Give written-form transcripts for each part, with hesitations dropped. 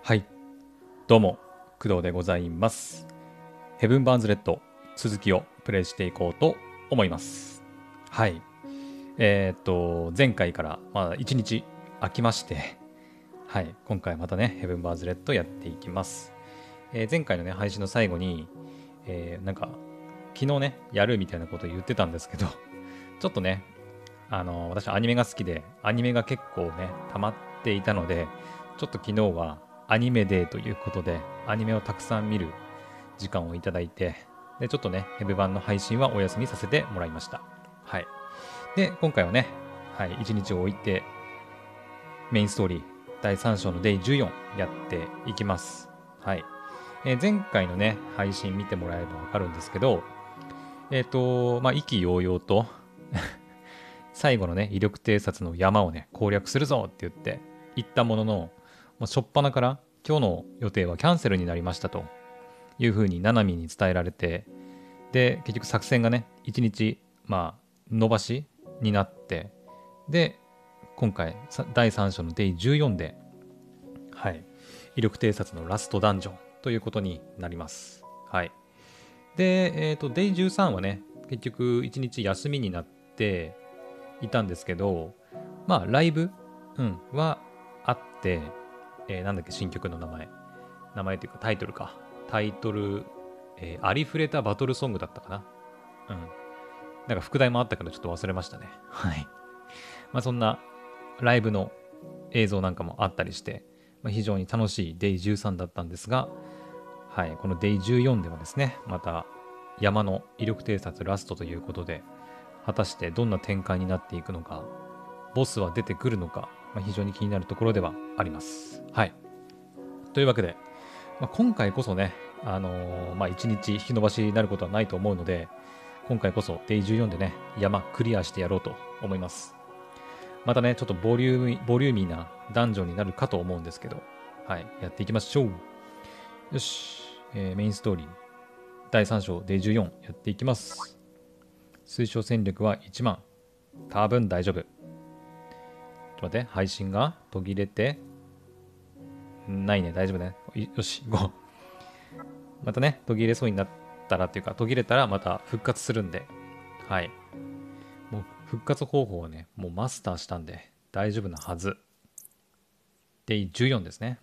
はい、どうも、工藤でございます。ヘブン・バーンズ・レッド、続きをプレイしていこうと思います。はい。前回から、1日空きまして、はい、今回またね、ヘブン・バーンズ・レッドやっていきます。前回のね、配信の最後に、昨日ね、やるみたいなこと言ってたんですけど、ちょっとね、私アニメが好きで、アニメが結構ね、溜まっていたので、ちょっと昨日はアニメデーということで、アニメをたくさん見る時間をいただいて、で、ちょっとね、ヘブ版の配信はお休みさせてもらいました。はい。で、今回はね、はい、1日を置いて、メインストーリー、第3章のデイ14やっていきます。はい。前回のね、配信見てもらえればわかるんですけど、意気揚々と最後のね、威力偵察の山をね、攻略するぞって言って行ったものの、初っ端から今日の予定はキャンセルになりましたというふうにナナミに伝えられて、で、結局作戦がね、1日、伸ばしになって、で、今回、第3章のデイ14で、はい、威力偵察のラストダンジョンということになります。はい。で、デイ13はね、結局1日休みになっていたんですけど、ライブ、はあって、なんだっけ、新曲の名前。名前っていうかタイトルか。タイトル、ありふれたバトルソングだったかな。うん。なんか副題もあったからちょっと忘れましたね。はい。そんなライブの映像なんかもあったりして、非常に楽しいデイ13だったんですが、はい、このデイ14ではですね、また山の威力偵察ラストということで、果たしてどんな展開になっていくのか、ボスは出てくるのか、非常に気になるところではあります。はい。というわけで、今回こそね、1日引き延ばしになることはないと思うので、今回こそデイ14でね、山クリアしてやろうと思います。またね、ちょっとボリューミーなダンジョンになるかと思うんですけど、はい、やっていきましょう。よし、メインストーリー、第3章デイ14やっていきます。推奨戦力は1万。多分大丈夫。ちょっと待って、配信が途切れてないね、大丈夫ね。よし、5。またね、途切れそうになったらっていうか、途切れたらまた復活するんで、はい。もう復活方法はね、もうマスターしたんで、大丈夫なはず。で、14ですね。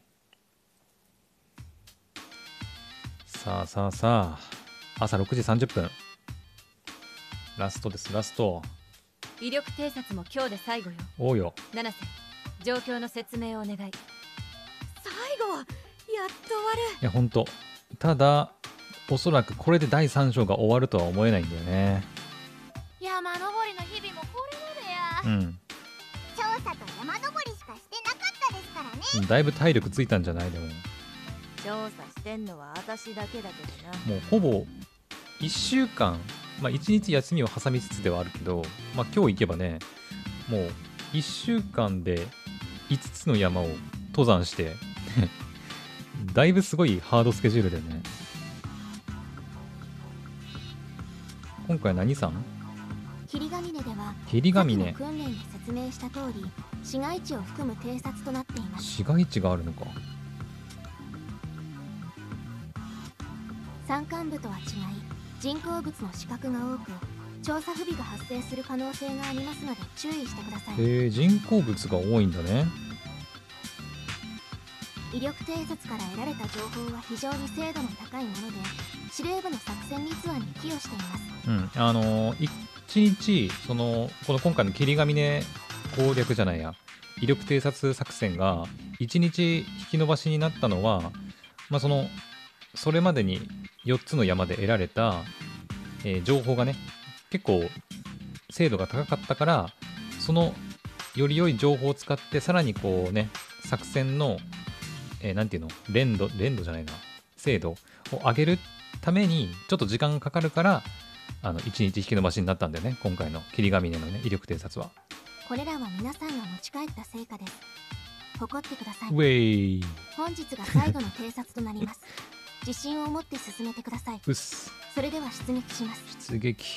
さあさあさあ、朝6時30分。ラストです、ラスト。 威力偵察も今日で最後よ。 おうよ。 七瀬、状況の説明をお願い。最後やっと終わる。 いや、ほんと。ただ、おそらくこれで第3章が終わるとは思えないんだよね。 山登りの日々もこれまでや。 うん。 調査と山登りしかしてなかったですからね。 だいぶ体力ついたんじゃないでも。 調査してんのは私だけだけどな。 もうほぼ1週間、1日休みを挟みつつではあるけど、今日行けばね、もう1週間で5つの山を登山してだいぶすごいハードスケジュールだよね。今回何さん？ 霧ヶ峰では霧ヶ峰。 先の訓練で説明した通り、市街地を含む偵察となっています。 市街地があるのか。 山間部とは違い、人工物の死角が多く、調査不備が発生する可能性がありますので注意してください。 人工物が多いんだね。 威力偵察から得られた情報は非常に精度の高いもので、司令部の作戦立案に寄与しています。 一日、この今回の霧ヶ峰攻略じゃないや、威力偵察作戦が一日引き延ばしになったのは、それまでに4つの山で得られた、情報がね、結構精度が高かったから、そのより良い情報を使って、さらにこうね、作戦の、なんていうの、連度じゃないな、精度を上げるために、ちょっと時間がかかるから、1日引き延ばしになったんだよね、今回の霧ヶ峰のね、威力偵察は。 これらは皆さんが持ち帰った成果です。誇ってください。 ウェイ。 本日が最後の偵察となります。自信を持って進めてください。 うっす。 それでは出撃します。 出撃。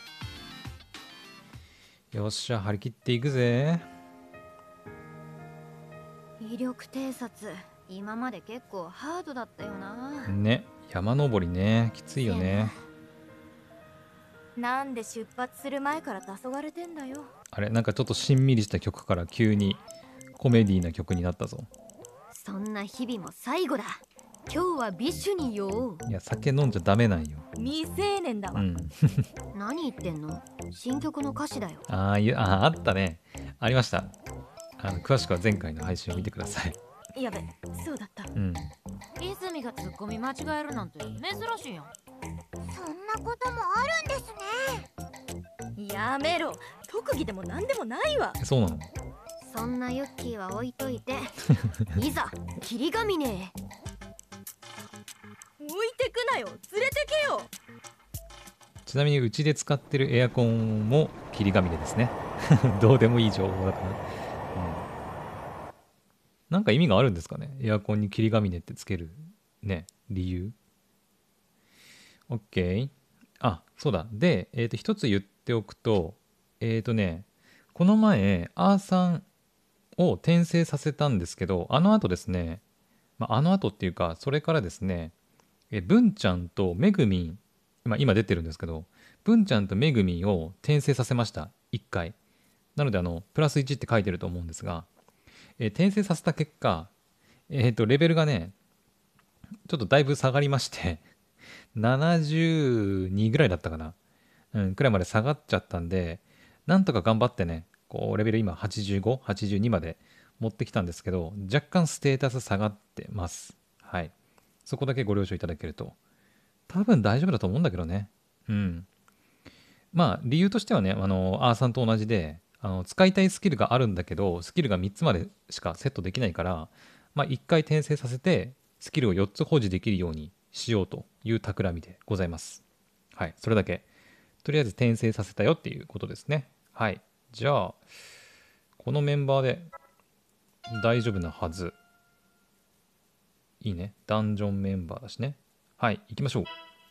よっしゃ、張り切っていくぜ。 威力偵察今まで結構ハードだったよな。 ね、山登りね、きついよね。 なんで出発する前から黄昏てんだよ。 あれ、なんかちょっとしんみりした曲から急にコメディーな曲になったぞ。 そんな日々も最後だ。今日はビシュに酔おう。 いや、酒飲んじゃダメなんよ。 未成年だわ。何言ってんの？新曲の歌詞だよ。 あったね。ありました。詳しくは前回の配信を見てください。 やべ、そうだった。泉がツッコミ間違えるなんて珍しいやん。 そんなこともあるんですね。やめろ。特技でも何でもないわ。 そうなの？ そんなユッキーは置いといていざ霧ヶ峰へ。置いてくなよ、連れてけよ。 ちなみにうちで使ってるエアコンも霧ヶ峰ですね。どうでもいい情報だから、なんか意味があるんですかね、エアコンに霧ヶ峰ってつけるね理由。 OK。 そうだ。で、一つ言っておくと、この前アーさんを転生させたんですけど、あの後ですね、あの後っていうか、それからですね、文ちゃんとめぐみん、今出てるんですけど、文ちゃんとめぐみんを転生させました、1回。なのでプラス1って書いてると思うんですが、転生させた結果、レベルがね、ちょっとだいぶ下がりまして72ぐらいだったかな、くらいまで下がっちゃったんで、なんとか頑張ってね、こうレベル今85、82まで持ってきたんですけど、若干ステータス下がってます。はい。そこだけご了承いただけると多分大丈夫だと思うんだけどね。理由としてはね、アーさんと同じで、使いたいスキルがあるんだけど、スキルが3つまでしかセットできないから、1回転生させてスキルを4つ保持できるようにしようという企みでございます。はい、それだけ。とりあえず転生させたよっていうことですね。はい。じゃあ、このメンバーで大丈夫なはず。いいね。ダンジョンメンバーだしね。はい、行きましょう。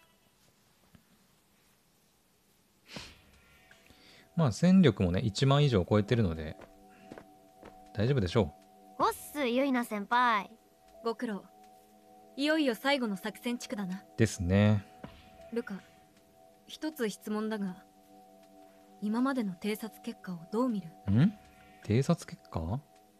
戦力もね、1万以上超えてるので、大丈夫でしょう。おっす、ゆいな先輩。ご苦労。いよいよ最後の作戦地区だな。 ですね。 ルカ、一つ質問だが、今までの偵察結果をどう見る？ 偵察結果？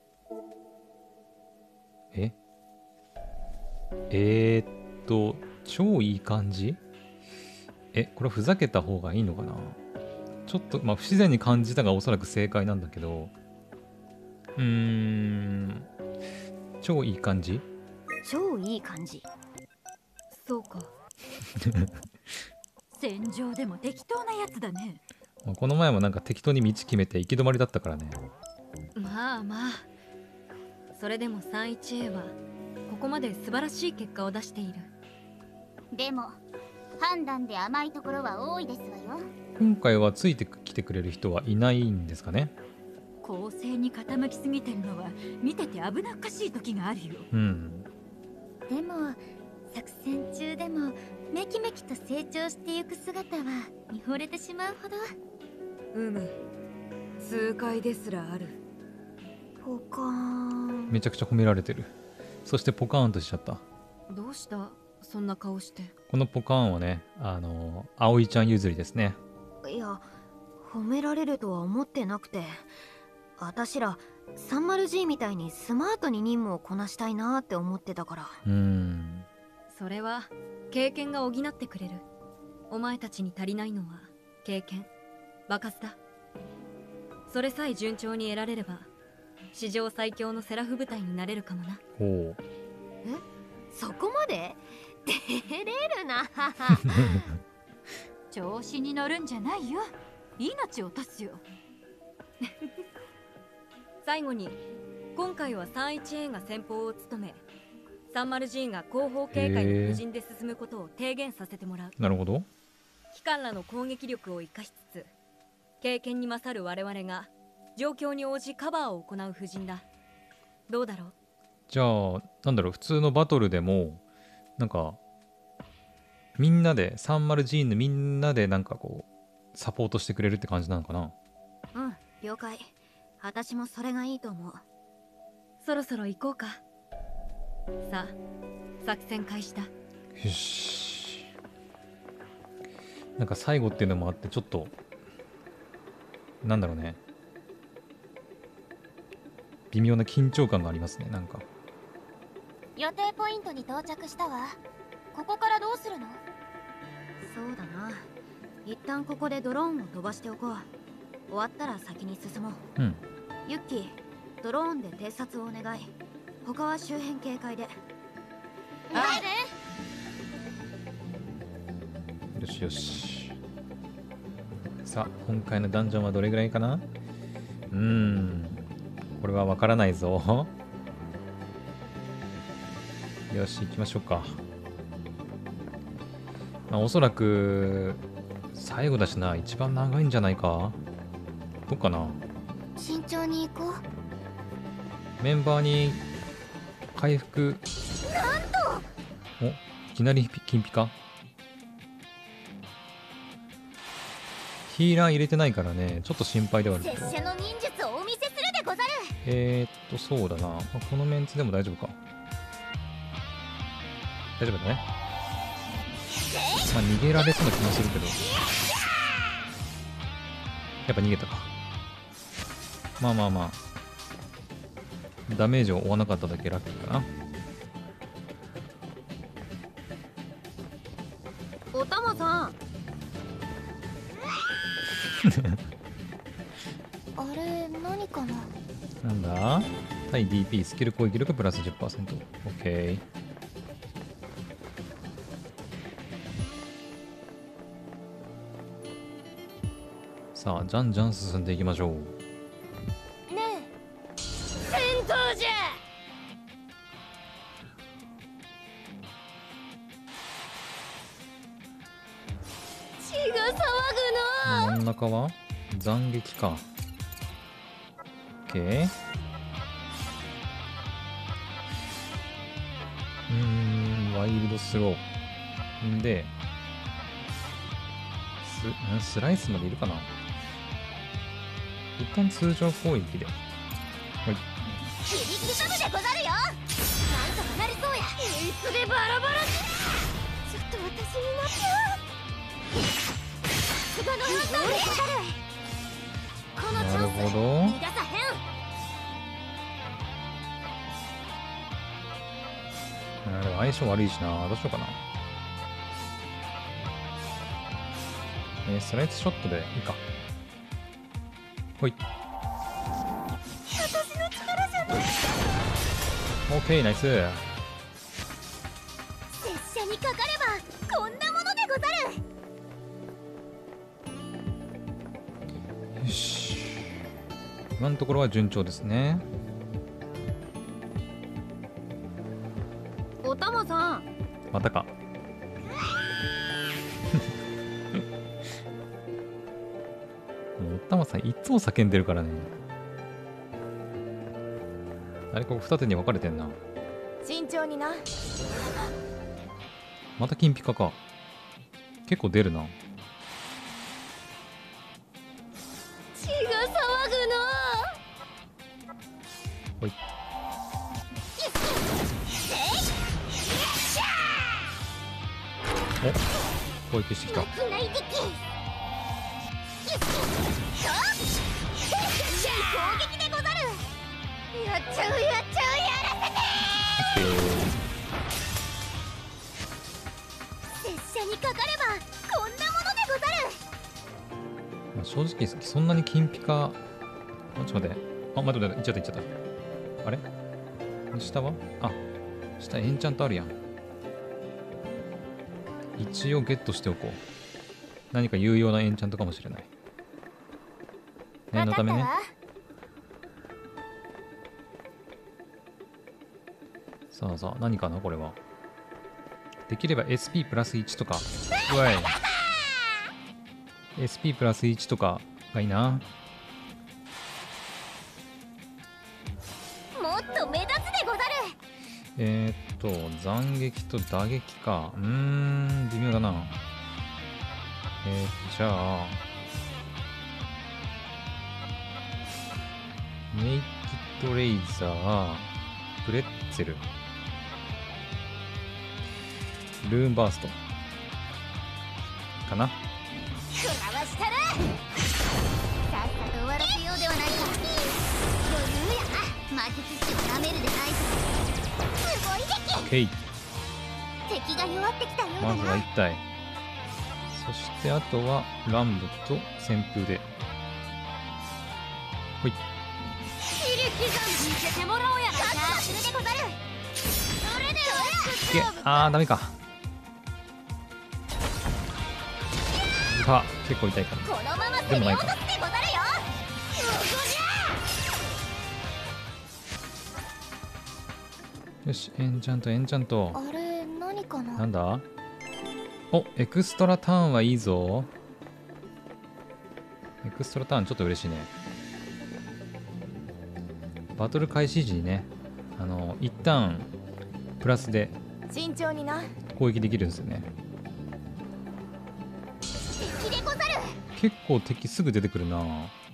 超いい感じ？これふざけた方がいいのかな？ちょっと不自然に感じたがおそらく正解なんだけど、超いい感じ？ 超いい感じ。そうか。戦場でも適当なやつだね。 この前もなんか適当に道決めて行き止まりだったからね。 まあそれでも 31A はここまで素晴らしい結果を出している。 でも判断で甘いところは多いですわよ。 今回はついてきてくれる人はいないんですかね。 公正に傾きすぎてるのは見てて危なっかしい時があるよ。 でも作戦中でもめきめきと成長していく姿は見惚れてしまうほど。 痛快ですらある。ポカーン。 めちゃくちゃ褒められてる。そしてポカーンとしちゃった。 どうしたそんな顔して。 このポカーンはね、葵ちゃん譲りですね。 いや、褒められるとは思ってなくて、私ら 30G みたいにスマートに任務をこなしたいなって思ってたから。それは経験が補ってくれる。お前たちに足りないのは経験、場数だ。それさえ順調に得られれば史上最強のセラフ部隊になれるかもな。そこまで照れるな。調子に乗るんじゃないよ。命を落とすよ。最後に今回は 31A が先鋒を務め、30G が後方警戒の布陣で進むことを提言させてもらう。 なるほど。 機関らの攻撃力を生かしつつ、経験に勝る我々が状況に応じカバーを行う布陣だ。どうだろう？ じゃあ普通のバトルでもなんかみんなで 30G のみんなでなんかこうサポートしてくれるって感じなのかな？ 了解。私もそれがいいと思う。そろそろ行こうか。 さあ作戦開始だ。 よし。なんか最後っていうのもあってちょっとなんだろうね、微妙な緊張感がありますね。なんか予定ポイントに到着したわ。ここからどうするの？ そうだな、一旦ここでドローンを飛ばしておこう。終わったら先に進もう。 うん。 ユッキー、ドローンで偵察をお願い。他は周辺警戒で。 はい。 よしよし。さあ今回のダンジョンはどれぐらいかな。これはわからないぞ。よし行きましょうか。まあ、おそらく最後だしな、一番長いんじゃないか。どうかな。 慎重に行こう。 メンバーに回復。 なんとお、いきなり金ピカ。ヒーラー入れてないからね、ちょっと心配ではあるけど。 拙者の忍術をお見せするでござる。 そうだな、まあ、このメンツでも大丈夫か。大丈夫だね。まあ逃げられそうな気もするけど、やっぱ逃げたか。まあまあまあダメージを負わなかっただけラッキーかな。 おたまさんあれ何かな。 なんだ、対 DP スキル攻撃力プラス 10%。OK。さあじゃんじゃん進んでいきましょう。 ねえ、戦闘じゃ。血が騒ぐの。 真ん中は斬撃か。 OK。 ワイルドスローんでスライスまでいるかな。一旦通常攻撃で。はい。 切り刻むでござるよ。なんとかなりそうや。いつでバラバラに。ちょっと私になっちゃう。さすがの判断でござる。このチャンスなるほど。 逃がさへん。 でも相性悪いしな。どうしようかな。スライスショットでいいか。ほい。 私の力じゃない。 OK ナイス。 拙者にかかればこんなものでござる。 よし、今のところは順調ですね。 おたまさんまたか。おったまさんいつも叫んでるからね。あれ、ここ二手に分かれてんな。 慎重にな。 また金ピカか。結構出るな。 血が騒ぐの。 ほい。お、攻撃してきた。 いきなりでき。攻撃でござる。やっちゃうやっちゃう、やらせて。拙者にかかればこんなものでござる。 まあ、正直そんなに金ピカ。ちょっと待って。あ、待って待って、いっちゃった。あれ下は、下エンチャントあるやん。一応ゲットしておこう。何か有用なエンチャントかもしれない。念のためね。さあさあ、何かなこれは。できれば SP プラス1とか。うわい。SP プラス1とかがいいな。 もっと目立つでござる。 斬撃と打撃か。微妙だな。じゃあ、ネイキッドレイザー、プレッツェル。 ルーンバーストかな。 食らわしたる。さっさと終わらせようではないか。余裕やな。魔術師をなめるでないぞ。すごい敵。敵が弱ってきたようだな。 まずは1体。そしてあとは乱舞と旋風で。ほい。 切り刻み見せてもらおうやな。するでござる。それではダメか。結構痛いかこのまま攻め落とすでござるよ。 よし、エンチャントエンチャント。 あれ何かな。 なんだ。お、エクストラターンはいいぞ。エクストラターンちょっと嬉しいね。バトル開始時にね、一旦プラスで慎重にな。 攻撃できるんですよね。 敵でござる。 結構敵すぐ出てくるな。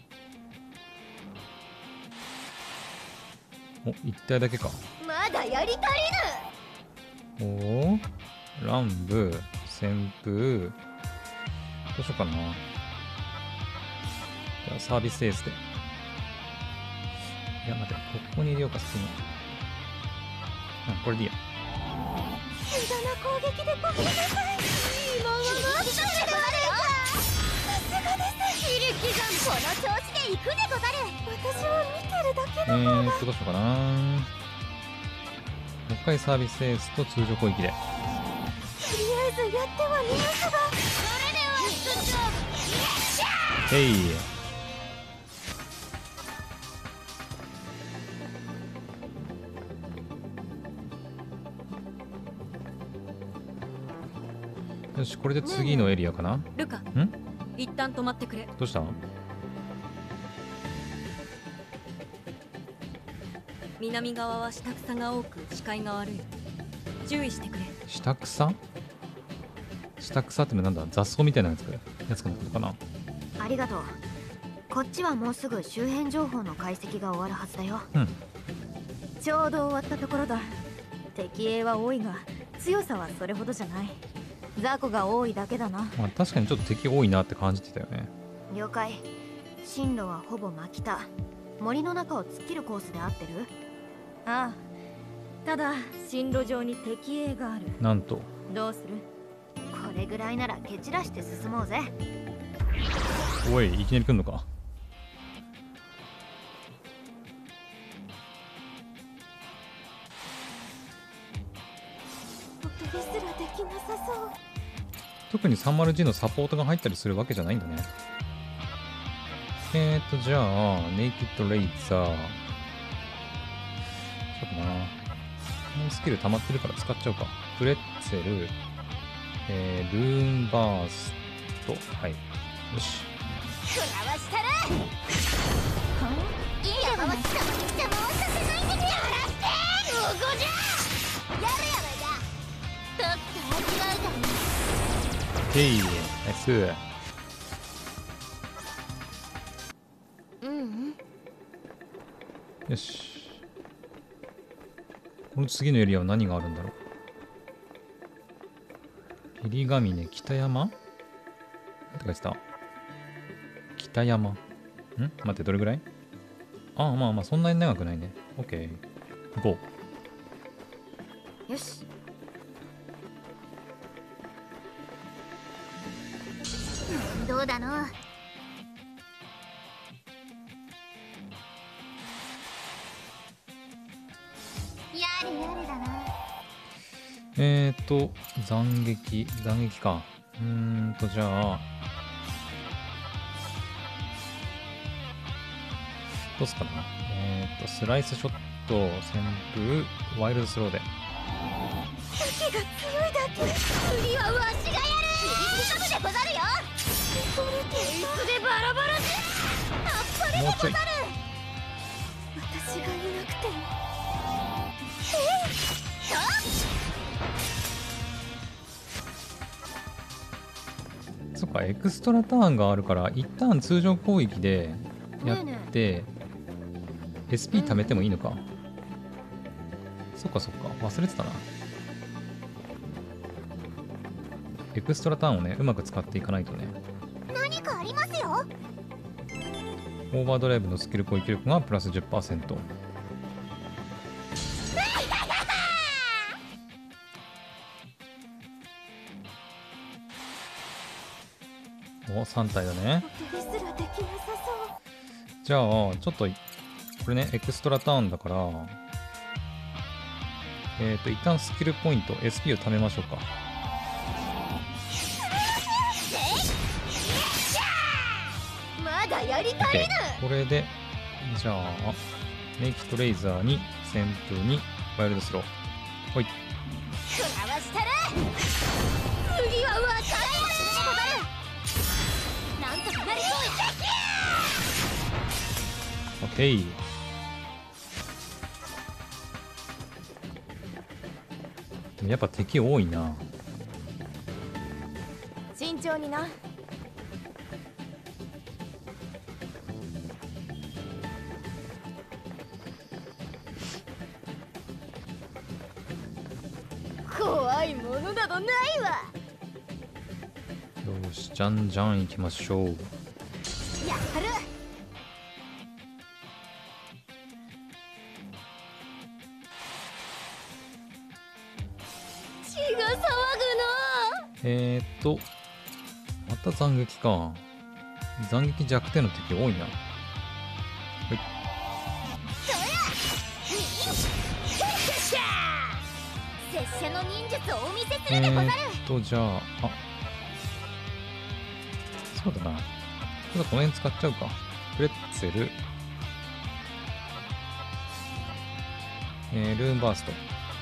お、一体だけか。 まだやり足りぬ。 おお、乱舞、旋風、どうしようかな。じゃあサービスエースで。いや待て、ここに入れようか。先にこれでいいや。 無駄な攻撃でごめんなさい。今は待ってでござるよ。さすがです。切り刻む。この調子で行くでござる。私は見てるだけの方が。 どうしようかな。もう一回サービスエースと通常攻撃で。 とりあえずやってはみますが。それでは出場。 へい。よし、これで次のエリアかな。 ルカ、一旦止まってくれ。 どうした？ 南側は下草が多く視界が悪い。注意してくれ。 下草？下草ってなんだ？雑草みたいなやつかな。 ありがとう。こっちはもうすぐ周辺情報の解析が終わるはずだよ。 ちょうど終わったところだ。敵影は多いが強さはそれほどじゃない。雑魚が多いだけだな。 まあ確かにちょっと敵多いなって感じてたよね。 了解。進路はほぼ真北。森の中を突っ切るコースで合ってる？ ああ、ただ進路上に敵影がある。 なんと。 どうする？ これぐらいなら蹴散らして進もうぜ。 おい、いきなり来んのか。 音ですらできなさそう。 特に 30G のサポートが入ったりするわけじゃないんだね。じゃあネイキッドレイザー、そうかな。このスキル溜まってるから使っちゃおうか。プレッツェル、ルーンバースト。はい、よし。 食らわしたる。いいやまま貴様に邪魔をさせないで。やらせて。ここじゃ。やるやないか。とっと味わうからね。 へい、ナイス。よし。この次のエリアは何があるんだろう。霧ヶ峰北山？なんて書いてた？北山。待って、どれぐらい？ああ、まあまあ、そんなに長くないね。オッケー。行こよし。 どうだの。やれやれだな。 斬撃か。じゃあ、どうすかな。スライスショット、旋風、ワイルドスローで。 敵が強いだけ。次はわしがやる。切り刻むでござるよ。いつでバラバラで。あっぱれでござる。私がいなくても。 そっか、エクストラターンがあるから一旦通常攻撃でやってSP 貯めてもいいのか。そっかそっか、忘れてたな。 エクストラターンをねうまく使っていかないとね。 何かありますよ。 オーバードライブのスキル攻撃力がプラス 10%。 お、3体だね。じゃあちょっとこれねエクストラターンだから一旦スキルポイント SP を貯めましょうか。 まだやりたい OK、 これでじゃあネイキッドレイザーに旋風にワイルドスロー。ほい。 食らわしたら次はわかる。なんとかなりそうや。 オッケー。でもやっぱ敵多いな。 慎重にな。 怖いものなどないわ。 よし、じゃんじゃん行きましょう。 やっはる。血が騒ぐの。 また斬撃か。斬撃弱点の敵多いな。はい。 拙者の忍術をお見せするでござる。 じゃあ、そうだな。ちょっとこの辺使っちゃうか。プレッツェル、ルーンバースト、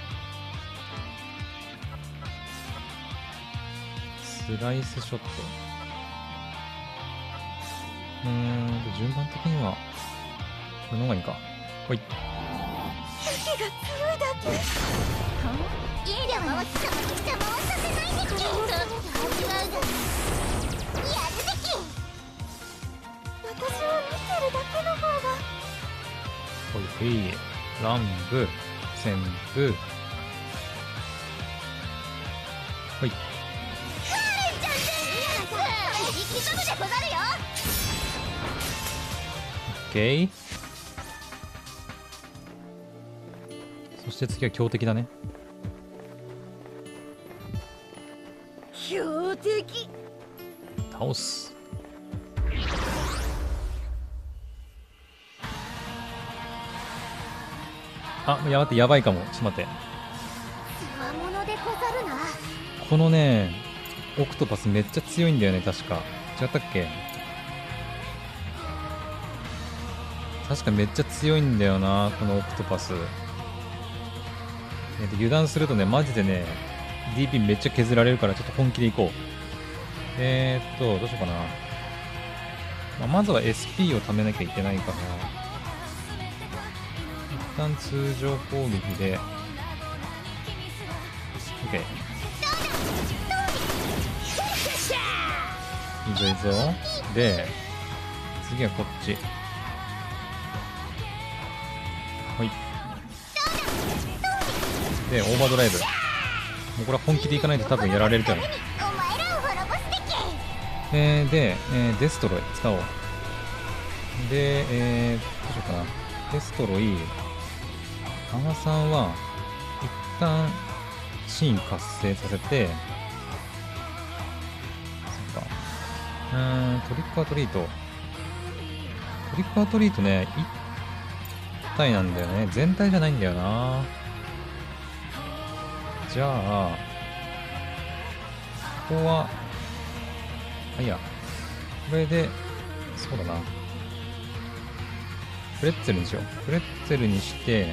スライスショット。順番的にはこれの方がいいか。ほい。 敵が強いだけ。いいでは貴様に邪魔はさせないでき。ちょっと味わうがやるべき。私は見てるだけの方が。 ほいほい。乱舞、旋風。ほい。引き飛ぶでござるよ。オッケー。そして次は強敵だね。 強敵。 倒す。やばって、やばいかも。ちょっと待って。 つわものでござるな。 このねオクトパスめっちゃ強いんだよね。確か違ったっけ。確かめっちゃ強いんだよな、このオクトパス。油断するとねマジでね DP めっちゃ削られるから、ちょっと本気でいこう。どうしようかな。まずは SP を貯めなきゃいけないから、一旦通常攻撃で OK。 いいぞいいぞ。で次はこっち。ほい。でオーバードライブ。もうこれは本気でいかないと多分やられるじゃん。で、デストロイ使おう。で、どうしようかな。デストロイ、アマさんは一旦シーン活性させて、そっか。トリックアトリート。トリックアトリートね、1体なんだよね。全体じゃないんだよな。じゃあ、ここは、いや、これで、そうだな。プレッツェルにしよう。プレッツェルにして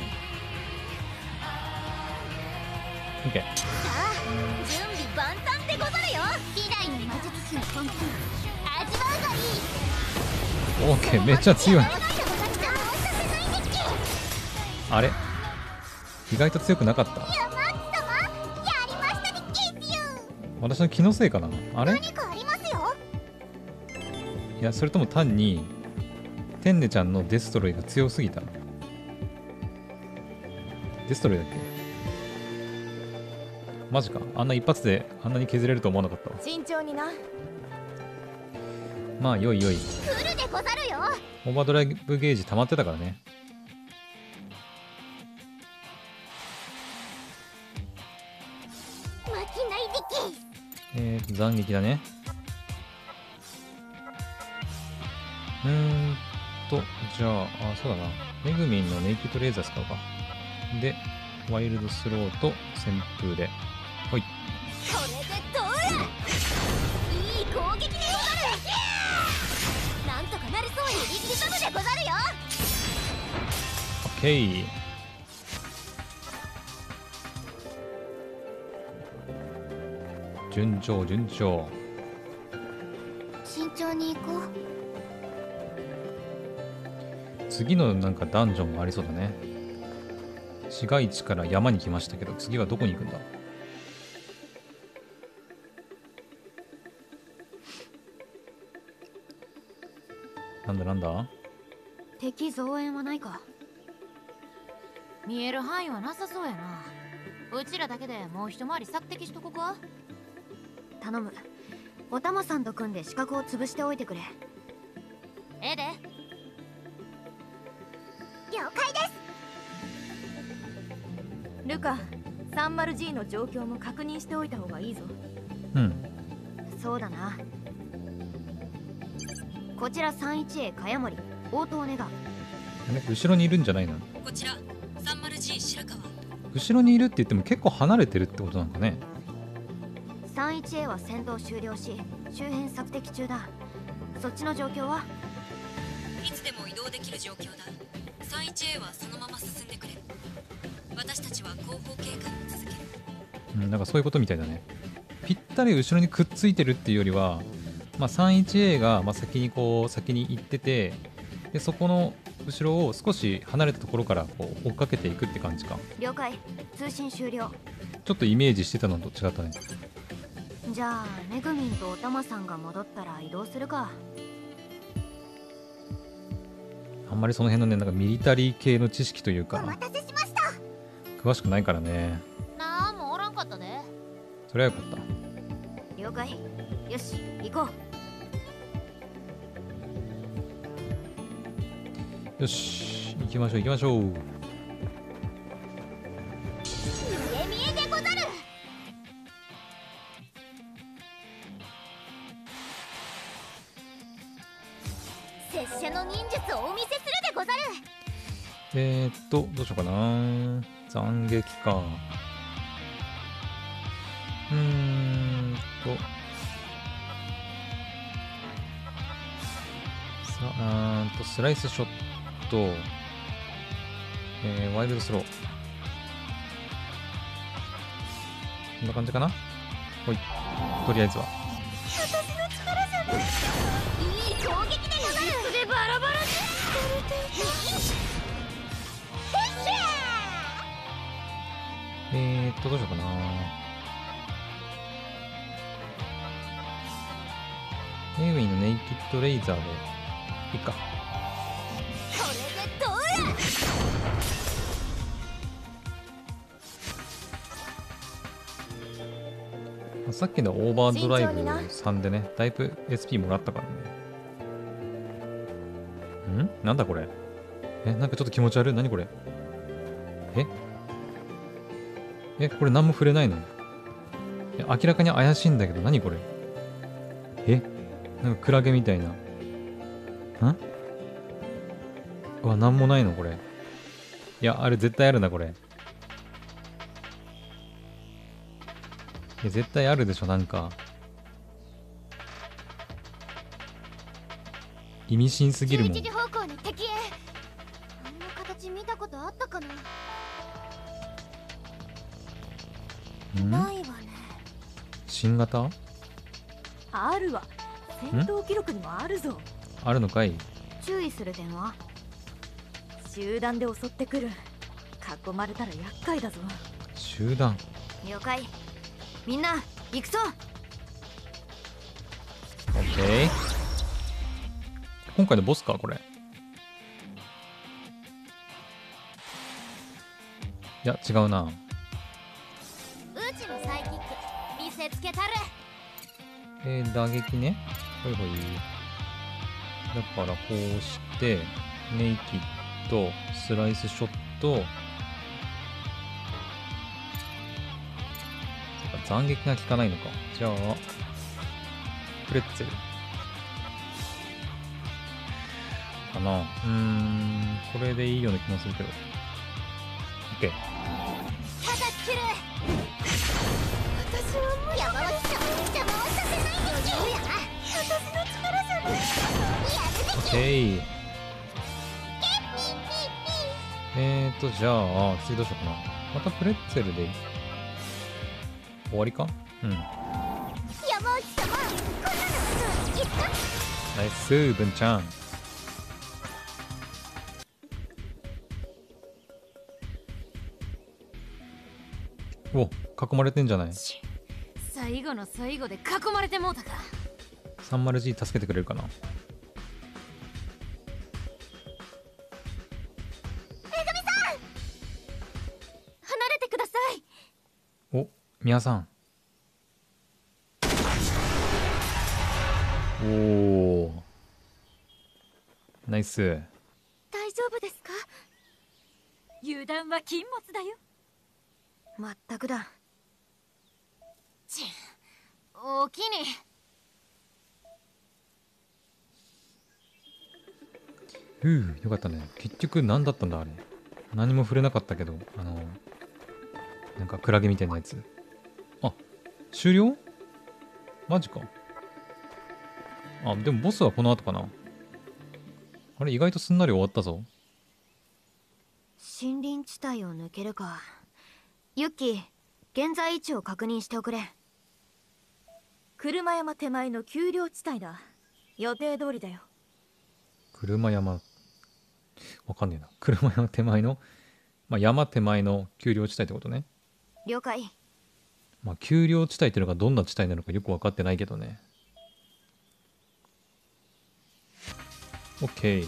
、OK。 さあ、準備万端でござるよ。未来の魔術師の根気、味わうがいい。 OK、めっちゃ強い。あれ意外と強くなかった。私の気のせいかな。あれ何かありますよ。 いや、それとも単にテンネちゃんのデストロイが強すぎた。デストロイだっけ。 マジか。あんな一発であんなに削れると思わなかったわ。 慎重にな。 まあ、よいよい。 来るでござるよ。 オーバードライブゲージ溜まってたからね。 負けないでけ。 斬撃だね。じゃあ、そうだな。メグミンのネイキッドレーザー使うか。で、ワイルドスローと旋風で。ほい。 これでどうや。いい攻撃でござる。なんとかなりそうに力むでござるよ。 オッケー。順調順調。 慎重に行こう。 次のなんかダンジョンもありそうだね。市街地から山に来ましたけど、次はどこに行くんだ。なんだなんだ。 敵増援はないか。 見える範囲はなさそうやな。うちらだけでもう一回り索敵しとこか。 頼む。おたまさんと組んで死角を潰しておいてくれ。 ええで。 了解です。 ルカ、30G の状況も確認しておいた方がいいぞ。 うん。 そうだな。こちら 31A 茅森、応答願う。 後ろにいるんじゃないの。 こちら 30G 白川。 後ろにいるって言っても結構離れてるってことなんかね。 31A は戦闘終了し、周辺索敵中だ。そっちの状況は？ いつでも移動できる状況だ。31A はそのまま進んでくれ。私たちは後方警戒を続ける。 なんかそういうことみたいだね。ぴったり後ろにくっついてるっていうよりは、31A が先に行ってて、でそこの後ろを少し離れたところから追っかけていくって感じか。 了解。通信終了。 ちょっとイメージしてたのと違ったね。 じゃあメグミンとおたまさんが戻ったら移動するか。 あんまりその辺のね、なんかミリタリー系の知識というおか待たせしました。 詳しくないからね。 なんもおらんかったで。 それはよかった。 了解。よし行こう。よし行きましょう行きましょう。 見え見えでござる。拙者の忍術をお見せするでござる。 どうしようかな。斬撃か。スライスショット、ワイルドスロー。こんな感じかな。ほい。とりあえずは。 私の力じゃない。いい攻撃でござる。でバラバラに。 どうしようかな。メイウェイのネイキッドレイザーでいいか。 これでどうや。 さっきのオーバードライブ3でね、だいぶ SP もらったからね。なんだこれ。なんかちょっと気持ち悪い。何これ。これ何も触れないの。明らかに怪しいんだけど、何これ。なんかクラゲみたいな。うわ、なんもないのこれ。いや、あれ絶対あるな、これ。絶対あるでしょ、なんか。意味深すぎるもん。 11時方向に敵へ。あんな形見たことあったかな。ないわね。 新型あるわ。戦闘記録にもあるぞ。 あるのかい。 注意する点は？ 集団で襲ってくる。囲まれたら厄介だぞ。 集団。 了解。みんな行くぞ。 オッケー。今回のボスかこれ。いや違うな。 うちの最近けたる。 打撃ね。ほいほい。だからこうしてネイキッド、スライスショット、そうか、斬撃が効かないのか。じゃあプレッツェルかな。これでいいような気もするけど。 OK。 ただ切る。私は無理。山内さん邪魔をさせないでよ。やな。私の力じゃない。やるべき。 OK。 じゃあ次どうしようかな。またプレッツェルで終わりか。うん。 山内様、こんなのいいですか。 ナイス文ちゃん。お、囲まれてんじゃない。 最後の最後で囲まれてもうたか。 30G 助けてくれるかな。 離れてください。 お、皆さん。おお、ナイス。 大丈夫ですか。 油断は禁物だよ。 まったくだ。 おおきに。 よかったね。結局何だったんだあれ。何も触れなかったけど、なんかクラゲみたいなやつ。あ、終了？マジか。あ、でもボスはこの後かな。あれ、意外とすんなり終わったぞ。 森林地帯を抜けるか。ユッキー、現在位置を確認しておくれ。 車山手前の丘陵地帯だ。予定通りだよ。 車山、わかんねえな。車山手前の、まあ、山手前の丘陵地帯ってことね。 了解。 まあ、丘陵地帯っていうのがどんな地帯なのかよく分かってないけどね。OK。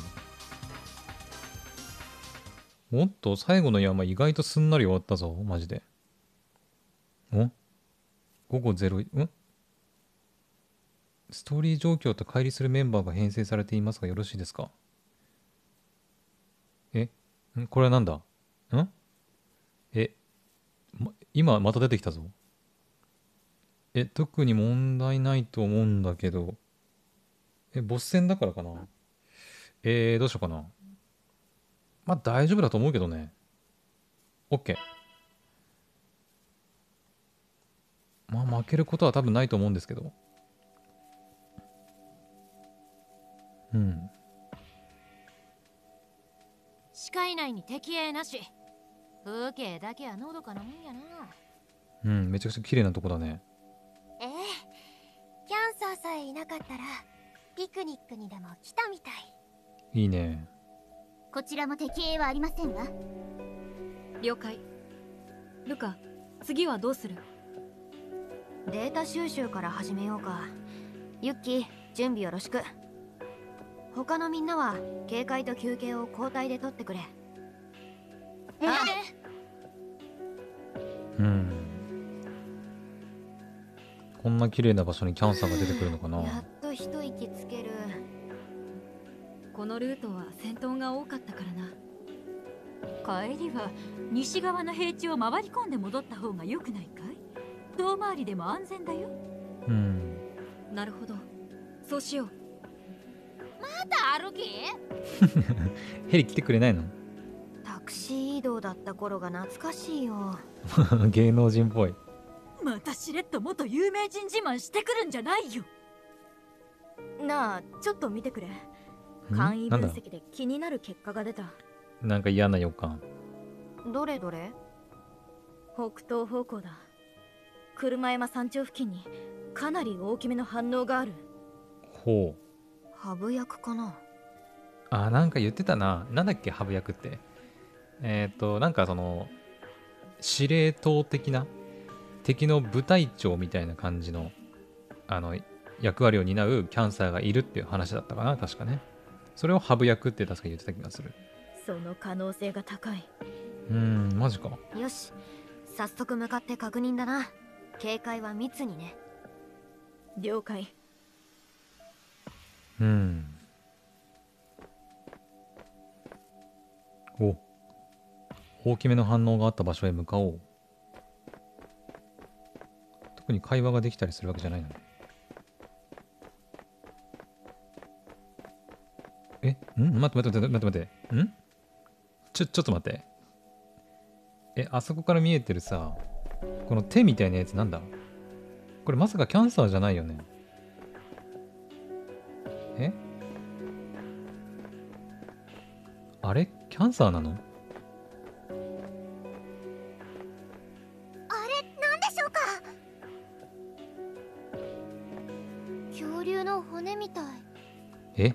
おっと、最後の山意外とすんなり終わったぞ、マジで。お？午後0、ストーリー状況と乖離するメンバーが編成されていますがよろしいですか？これはなんだ？今また出てきたぞ。特に問題ないと思うんだけど。ボス戦だからかな。どうしようかな。まあ大丈夫だと思うけどね。OK。まあ負けることは多分ないと思うんですけど。うん。 視界内に敵影なし。風景だけはのどかなもんやな。 うん、めちゃくちゃ綺麗なとこだね。 ええ、キャンサーさえいなかったらピクニックにでも来たみたい。 いいね。 こちらも敵影はありませんわ。 了解。ルカ、次はどうする？ データ収集から始めようか。ユッキー、準備よろしく。他のみんなは警戒と休憩を交代で取ってくれ。 うん。こんな綺麗な場所にキャンサーが出てくるのかな。 やっと一息つける。 このルートは戦闘が多かったからな。 帰りは西側の平地を回り込んで戻った方が良くないかい？遠回りでも安全だよ。 うん。 なるほど。そうしよう。 また歩き？ ヘリ来てくれないの？ タクシー移動だった頃が懐かしいよ。 芸能人っぽい。 またしれっと元有名人自慢してくるんじゃないよ。 なあ、ちょっと見てくれ。簡易分析で気になる結果が出た。 なんか嫌な予感。 どれどれ？ 北東方向だ。車山山頂付近にかなり大きめの反応がある。 ほう。 ハブ役かな。 あ、なんか言ってたな。なんだっけ、ハブ役って。なんかその司令塔的な敵の部隊長みたいな感じの役割を担うキャンサーがいるっていう話だったかな、確かね。それをハブ役って確か言ってた気がする。 その可能性が高い。 マジか。 よし、早速向かって確認だな。警戒は密にね。 了解。 お、大きめの反応があった場所へ向かおう。特に会話ができたりするわけじゃないのね。待って。ちょっと待って。あそこから見えてるさ、この手みたいなやつなんだ？これまさかキャンサーじゃないよね。あれキャンサーなの？ あれなんでしょうか？恐竜の骨みたい。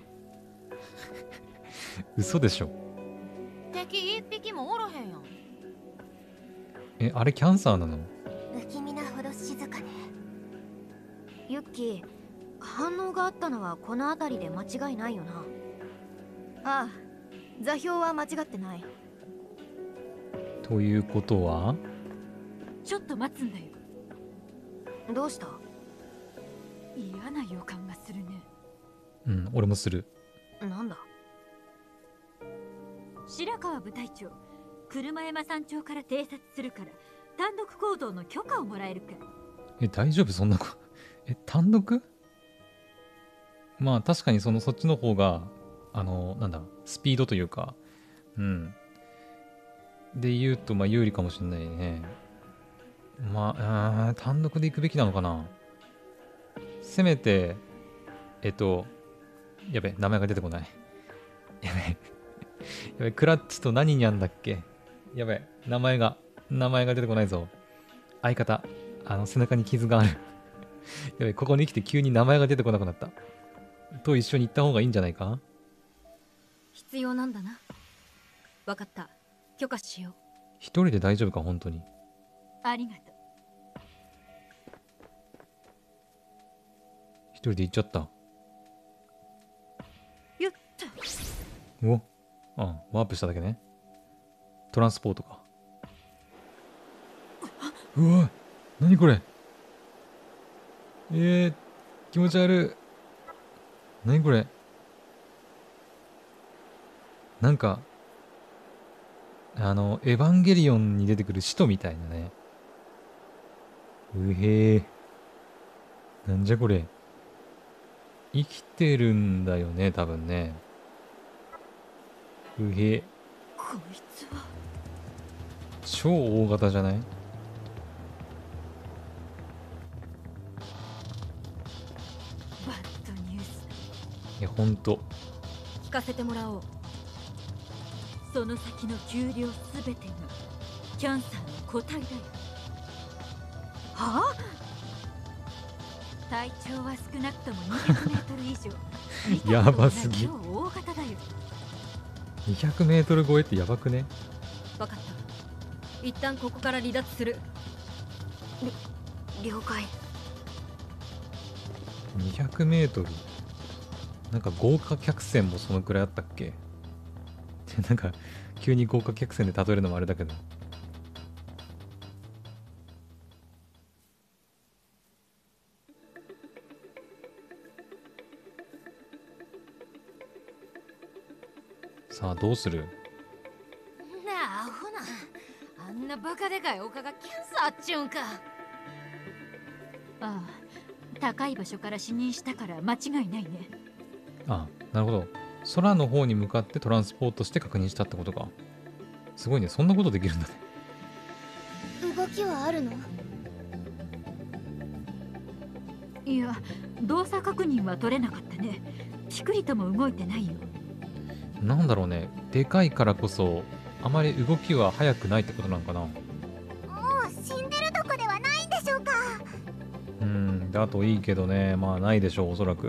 嘘でしょ。 敵一匹もおらへんやん。 あれキャンサーなの？ 不気味なほど静かね。 ユッキー、反応があったのはこの辺りで間違いないよな。 ああ、座標は間違ってない。 ということは？ ちょっと待つんだよ。 どうした？ 嫌な予感がするね。 俺もする。 なんだ？ 白川部隊長、車山山頂から偵察するから単独行動の許可をもらえるか？ 大丈夫？そんな単独？まあ確かにそっちの方がスピードというかで言うと有利かもしれないね。単独で行くべきなのかな。せめてやべ、名前が出てこない。やべ、クラッチと何にゃんだっけ。やべ、名前が出てこないぞ。相方、背中に傷がある。やべ、ここに来て急に名前が出てこなくなった。と一緒に行った方がいいんじゃないか？ 必要なんだな。わかった。許可しよう。 一人で大丈夫か、本当に。 ありがとう。 一人で行っちゃった。 よっと。ワープしただけね。トランスポートか。うわ、何これ。気持ち悪い。何これ。なんかエヴァンゲリオンに出てくる使徒みたいなね。なんじゃこれ。生きてるんだよね、多分ね。 こいつは超大型じゃない？ バッドニュース。 いや、ほんと。 聞かせてもらおう。 その先の丘陵すべてがキャンサーの個体だよ。 はあ？ 体長は少なくとも200メートル以上。 やばすぎ。 超大型だよ。 200メートル超えってやばくね？ わかった。一旦ここから離脱する。 了解。 200メートル。なんか豪華客船もそのくらいあったっけ？なんか急に豪華客船で例えるのもあれだけど。さあどうする？ なあ、アホな。あんなバカでかい丘がキャンサーっちゅうんか。 ああ、高い場所から視認したから間違いないね。 ああ、なるほど。空の方に向かってトランスポートして確認したってことか。すごいね、そんなことできるんだね。 動きはあるの？ いや、動作確認は取れなかったね。ピクリとも動いてないよ。 なんだろうね、でかいからこそあまり動きは速くないってことなんかな。 もう死んでるとこではないんでしょうか？ だといいけどね。まあないでしょう、おそらく。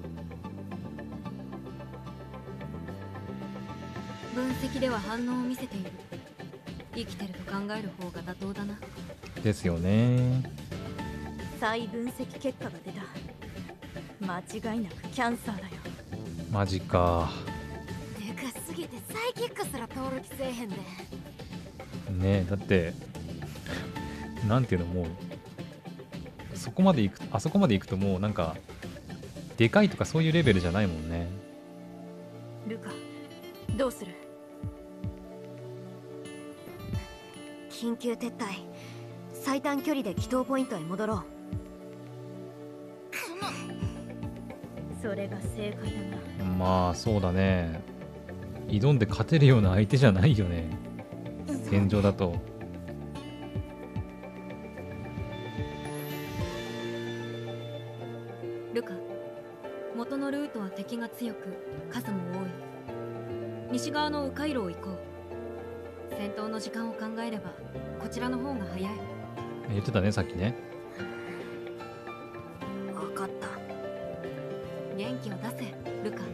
分析では反応を見せている。生きてると考える方が妥当だな。 ですよね。 再分析結果が出た。間違いなくキャンサーだよ。 マジか。 でかすぎてサイキックすら登録せえへんで。 ねえ、だってなんていうの、もうそこまで行く、あそこまで行くともうなんかでかいとかそういうレベルじゃないもんね。 ルカ、どうする？ 緊急撤退。最短距離で祈祷ポイントへ戻ろう。 それが正解だな。 まあそうだね。挑んで勝てるような相手じゃないよね、現状だと。 ルカ、元のルートは敵が強く数も多い。西側の迂回路を行こう。戦闘の時間を考えればこちらの方が早い。 言ってたねさっきね。 分かった。 元気を出せルカ。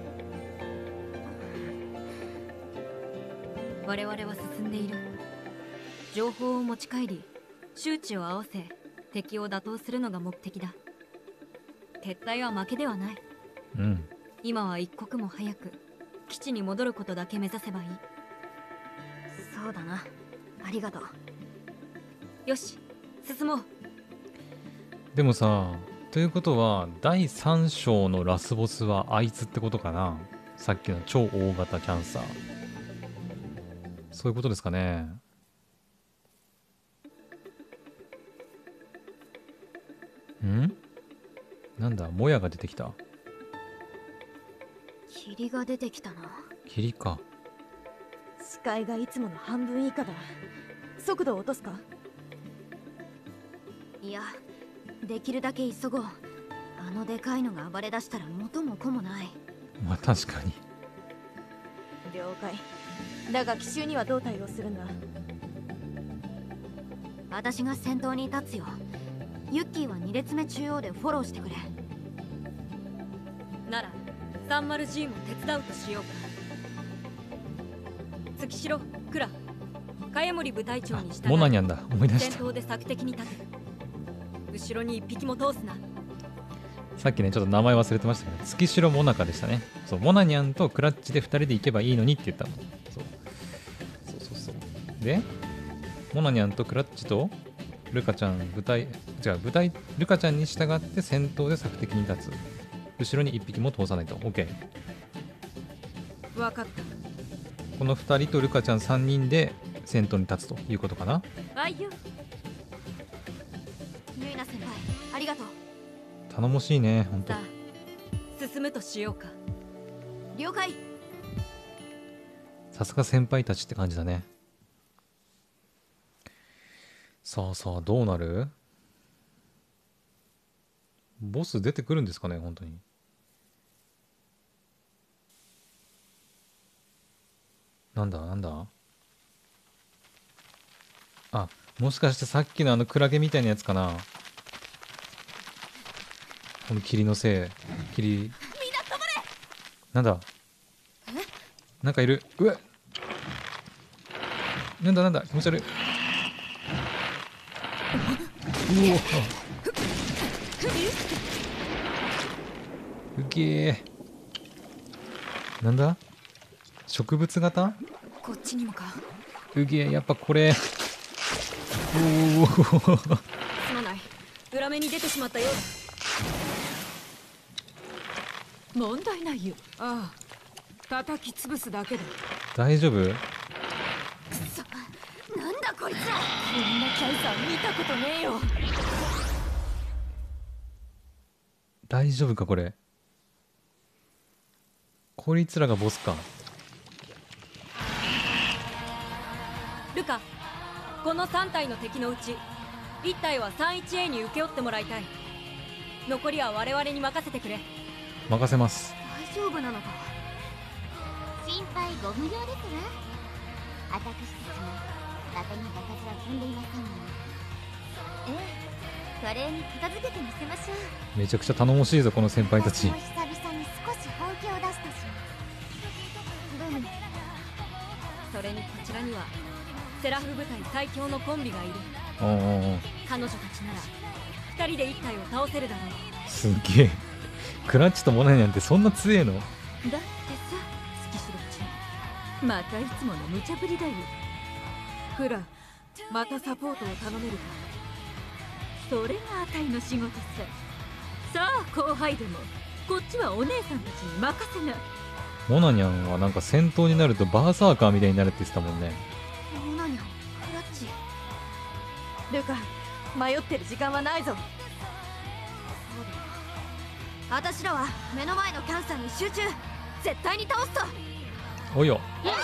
我々は進んでいる。情報を持ち帰り周知を合わせ敵を打倒するのが目的だ。撤退は負けではない。 うん。 今は一刻も早く基地に戻ることだけ目指せばいい。 そうだな。ありがとう。 よし、進もう。 でもさ、ということは第3章のラスボスはあいつってことかな。さっきの超大型キャンサー。そういうことですかね。ん？なんだ、もやが出てきた。 霧が出てきたな。 霧か。 視界がいつもの半分以下だ。速度を落とすか？ いや、できるだけ急ごう。あのでかいのが暴れ出したら元も子もない。 まあ確かに。 了解。だが奇襲にはどう対応するんだ？ 私が先頭に立つよ。ユッキーは2列目中央でフォローしてくれ。 なら 30G も手伝うとしようか。月城、クラ、茅森部隊長に従いモナニャンだ、思い出した。 先頭で索敵に立て。後ろに一匹も通すな。 さっきねちょっと名前忘れてましたけど、月城モナカでしたね。そう、モナニャンとクラッチで2人で行けばいいのにって言ったの。そうでモナニャンとクラッチとルカちゃんルカちゃんに従って先頭で索敵に立つ。後ろに1匹も通さないと。 OK。 分かった。 この2人とルカちゃん3人で先頭に立つということかな。 あいよ。 ユイナ先輩、ありがとう。 頼もしいね、ほんと。 さあ進むとしようか。 了解。 さすが先輩たちって感じだね。さあさあ、どうなる？ボス出てくるんですかね、本当に。なんだあ、もしかしてさっきのあのクラゲみたいなやつかな。この霧のせい。霧。みんな止まれ！なんだ？なんかいる。うわっ！なんだ気持ち悪い。うお。うげえ。なんだ？植物型？ こっちにもか。 うげえ、やっぱこれ。おお。 すまない。裏目に出てしまったようだ。 問題ないよ。 ああ、叩き潰すだけだ。 大丈夫？ なんだこいつら。 こんなキャンサー見たことねえよ。 大丈夫かこれ。こいつらがボスか。 ルカ、この3体の敵のうち1体は 31A に請け負ってもらいたい。残りは我々に任せてくれ。 任せます。 大丈夫なのか？ 心配ご無用ですわ。私たちも伊達に場数は踏んでいませんが、ええ、華麗に片付けてみせましょう。 めちゃくちゃ頼もしいぞこの先輩たち。 私も久々に少し本気を出したし。 それにこちらにはセラフ部隊最強のコンビがいる。 おうおうおう。 彼女たちなら2人で1体を倒せるだろう。 すっげえ。クラッチとモナニャンってそんな強えの？ だってさ、月城ちゃん、またいつもの無茶ぶりだよ。 クラ、またサポートを頼めるか。 それがあたいの仕事さ。さあ後輩ども、こっちはお姉さんたちに任せな。 モナニャンはなんか戦闘になるとバーサーカーみたいになるって言ってたもんね。 モナニャン、クラッチ。 ルカ、迷ってる時間はないぞ。 私らは目の前のキャンサーに集中。絶対に倒すと。 およ。 よっしゃ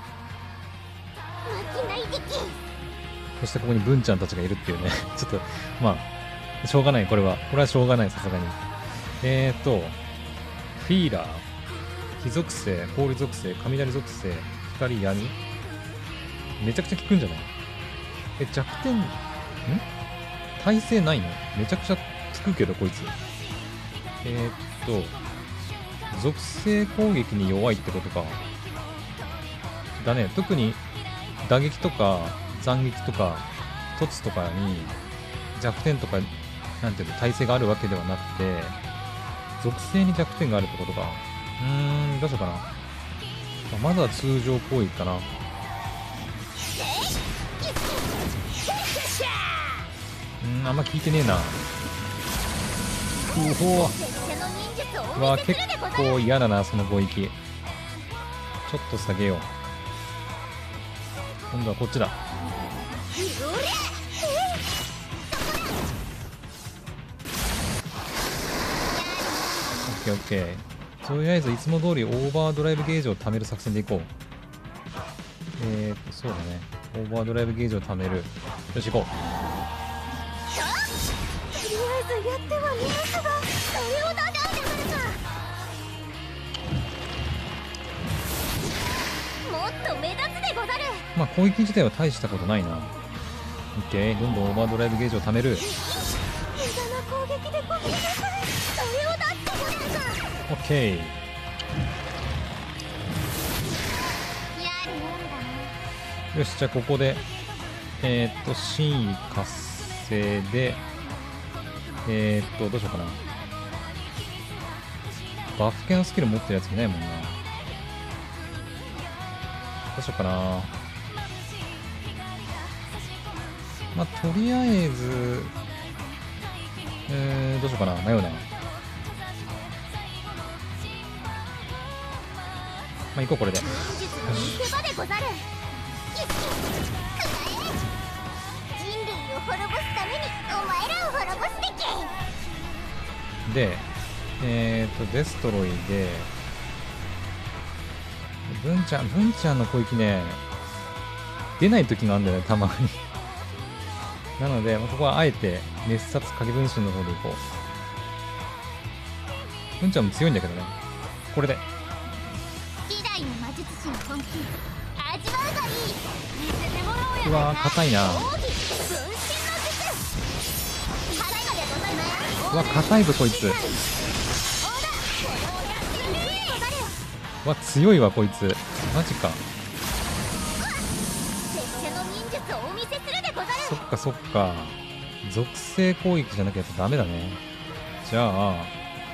負けないでき。 そしてここにブンちゃんたちがいるっていうねちょっとまあしょうがない、これはしょうがない、さすがに。フィーラー、火属性、氷属性、雷属性、光闇、めちゃくちゃ効くんじゃない？弱点耐性ないの？めちゃくちゃ効くけどこいつ。属性攻撃に弱いってことかだね。特に打撃とか斬撃とか凸とかに弱点とかなんていうの耐性があるわけではなくて、属性に弱点があるってことか。どうしようかな。まずは通常攻撃かな。あんま効いてねえな。うわ、結構嫌だな、その攻撃。ちょっと下げよう。今度はこっちだ。オッケー。とりあえずいつも通りオーバードライブゲージを貯める作戦でいこう。そうだね。オーバードライブゲージを貯める。よし、行こう。 とりあえずやってはみますが、それをだでくるか。もっと目立つでござる。 まあ攻撃自体は大したことないな。オッケー、どんどんオーバードライブゲージを貯める。 無駄な攻撃でごめんなさい。それを出してござるか。 オッケー。 やるもんだな。 よし、じゃあここで真意活性でどうしようかな。バフ系のスキル持ってるやついないもんな。どうしようかな。まあとりあえずどうしようかな。迷うな。まあ行こう、これで。 忍術の見せ場でござる。人類を滅ぼすためにお前らを滅ぼすべき。 でデストロイでブンちゃんの攻撃ね出ない時があるんだよね、たまになので、ここはあえて熱殺影分身の方でいこう。ブンちゃんも強いんだけどね。これで時代の魔術師の本気味わうがいい。見せてもらおうや。 うわー硬いな。 奥義分身の術。払いまでございます。 うわ硬いぞこいつ。うわ強いわこいつ、マジか。 拙者の忍術をお見せするでござる。 そっか属性攻撃じゃなきゃダメだね。じゃあ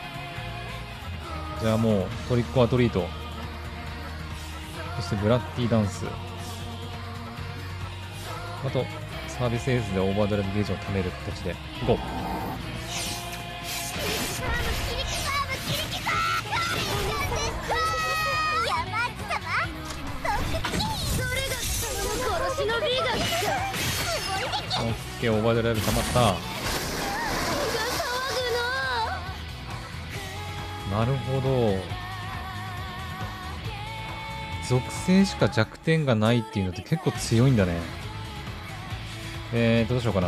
もうトリックオアトリート、そしてブラッディダンス、あとサービスエースでオーバードライブゲージを貯める形でいこう。オッケー、オーバードライブ溜まった。なるほど、属性しか弱点がないっていうのって結構強いんだね。どうしようかな。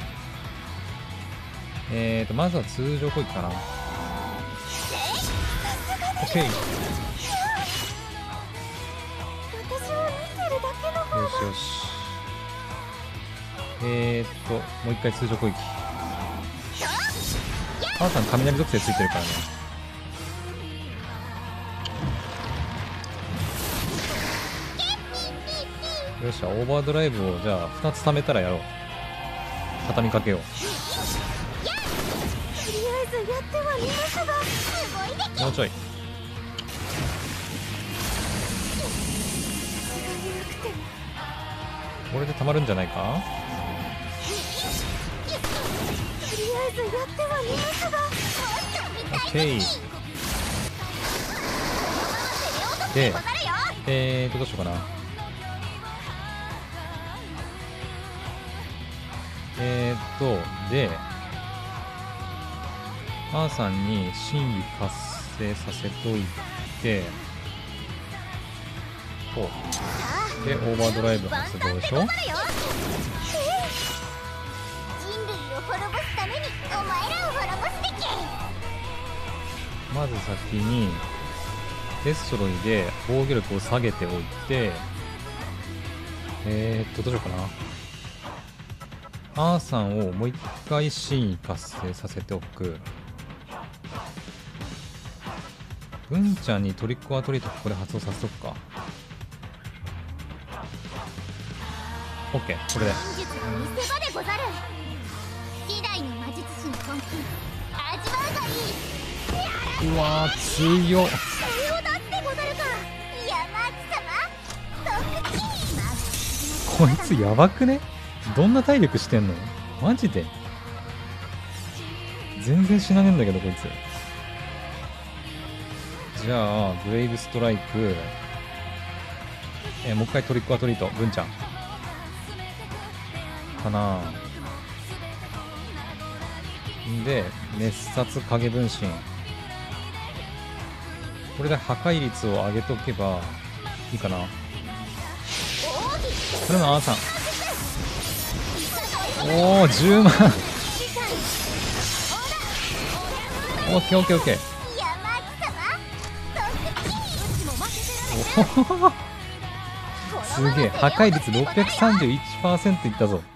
まずは通常攻撃かな。オッケー、よしよし。もう一回通常攻撃。母さん雷属性ついてるからね。よっしゃ、オーバードライブをじゃあ2つ貯めたらやろう。畳みかけよう。 とりあえずやってはみますが、すごいでき。 もうちょい。これで溜まるんじゃないか。 りあえずやってはみますが、 オッケー。で、どうしようかな。で、母さんに心理活性させといて、こう。で、オーバードライブ発動でしょ。 人類を滅ぼすためにお前らを滅ぼすべき。 まず先にデストロイで防御力を下げておいて、どうしようかな。アーさんをもう一回真意活性させておく。文ちゃんにトリックアトリートここで発動させとくか。オッケー、これで。 忍術の見せ場でござる。希代の魔術師の本気味わうがいい。 うわー、強っ。 それを出してござるか、山木様。特こいつやばくね。どんな体力してんのマジで。全然死なねえんだけどこいつ。じゃあブレイブストライク、もう一回トリックアトリート。文ちゃんかな。で熱殺影分身、これで破壊率を上げとけばいいかな。これもアーさん。おお、10万。オッケーオッケーオッケー。おお、すげえ。破壊率 631% いったぞ。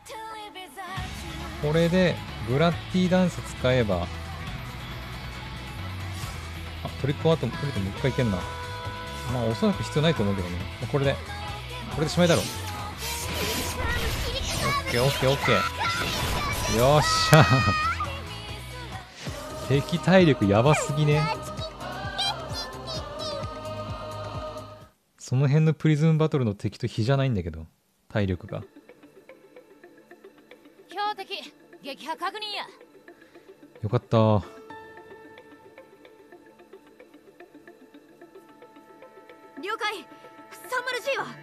これでブラッディダンス使えば、トリックアートももう一回いけんな。まあおそらく必要ないと思うけどね。これでしまいだろ。オッケーオッケーオッケー。よっしゃ。敵体力やばすぎね。その辺のプリズムバトルの敵と比じゃないんだけど、体力が。 標的撃破確認や。 よかった。 了解。30G は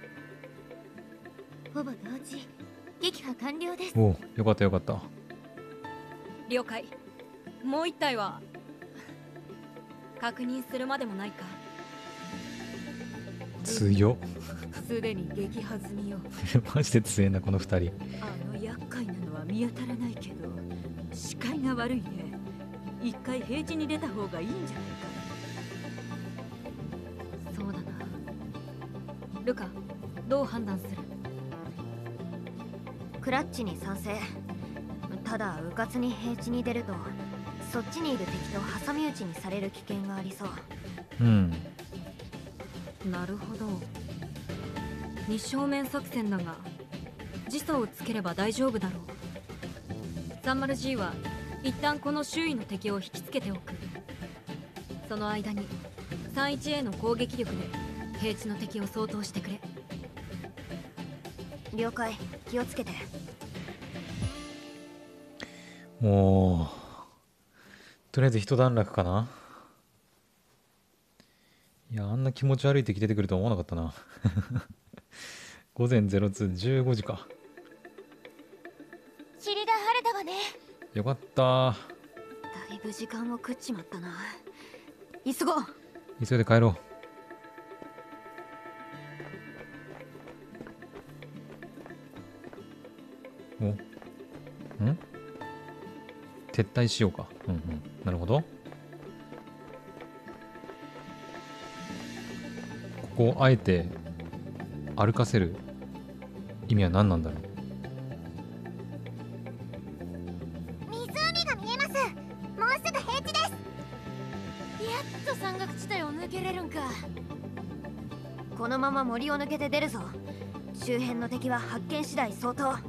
ほぼ同時撃破完了です。 おお、よかったよかった。 了解。もう一体は確認するまでもないか。 強っ。 すでに撃破済みよ。 マジで強えなこの2人。 厄介なのは見当たらないけど、視界が悪いね。一回平地に出た方がいいんじゃないか。 そうだな。ルカ、どう判断する？ クラッチに賛成。ただ迂闊に平地に出るとそっちにいる敵と挟み撃ちにされる危険がありそう。 うん、 なるほど。二正面作戦だが時差をつければ大丈夫だろう。 30G は一旦この周囲の敵を引きつけておく。その間に 31A の攻撃力で平地の敵を掃討してくれ。 了解。気をつけて。 もうとりあえず一段落かな。いや、あんな気持ち悪い敵出てくるとは思わなかったな。午前0215時か。 霧が晴れたわね。 よかった。 だいぶ時間を食っちまったな。急ごう。 急いで帰ろう。お、撤退しようか。なるほど。ここをあえて歩かせる意味は何なんだろう。 湖が見えます。もうすぐ平地です。 やっと山岳地帯を抜けれるんか。 このまま森を抜けて出るぞ。周辺の敵は発見次第相当。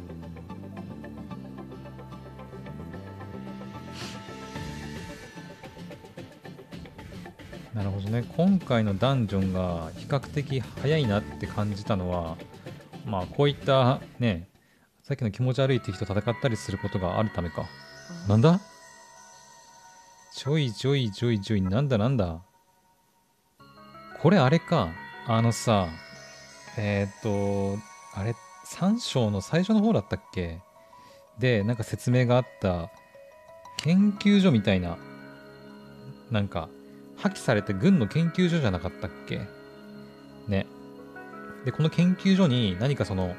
なるほどね。今回のダンジョンが比較的早いなって感じたのは、まあこういったね、 さっきの気持ち悪い敵と戦ったりすることがあるためか。なんだちょいちょいちょいちょい、なんだなんだ。これあれか。さ、あれ、3章の最初の方だったっけで、なんか説明があった、研究所みたいな、なんか、破棄されて軍の研究所じゃなかったっけね。で、この研究所に何かその、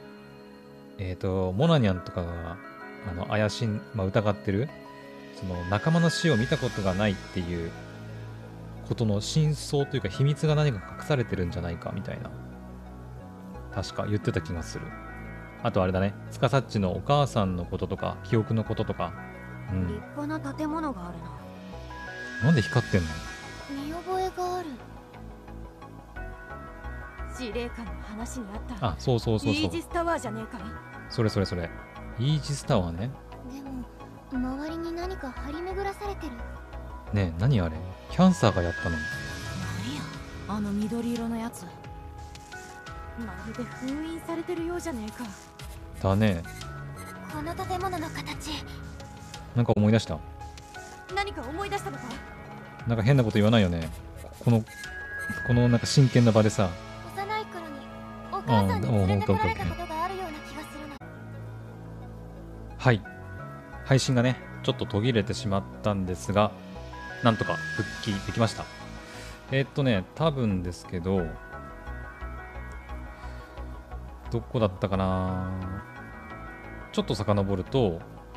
モナニャンとかが、怪しい、疑ってる、その仲間の死を見たことがないっていうことの真相というか秘密が何か隠されてるんじゃないかみたいな。確か言ってた気がする。あとあれだね。スカサッチのお母さんのこととか、記憶のこととか。 立派な建物があるな。 なんで光ってんの？ 見覚えがある。 司令官の話にあった。 あ、そうそうそうそう。 イージスタワーじゃねえか。 それ。イージスタワーね。 でも周りに何か張り巡らされてる。 ねえ、何あれ？キャンサーがやったの？ 何や、緑色のやつ。まるで封印されてるようじゃねえか。 だね。 この建物の形。 なんか思い出した？ 何か思い出したのか？ なんか変なこと言わないよね。このなんか真剣な場でさ。 幼い頃にお母さんに連れてこられたことがあるような気がするの。 はい。配信がね、ちょっと途切れてしまったんですが、なんとか復帰できました。多分ですけど、どこだったかな。ちょっと遡ると、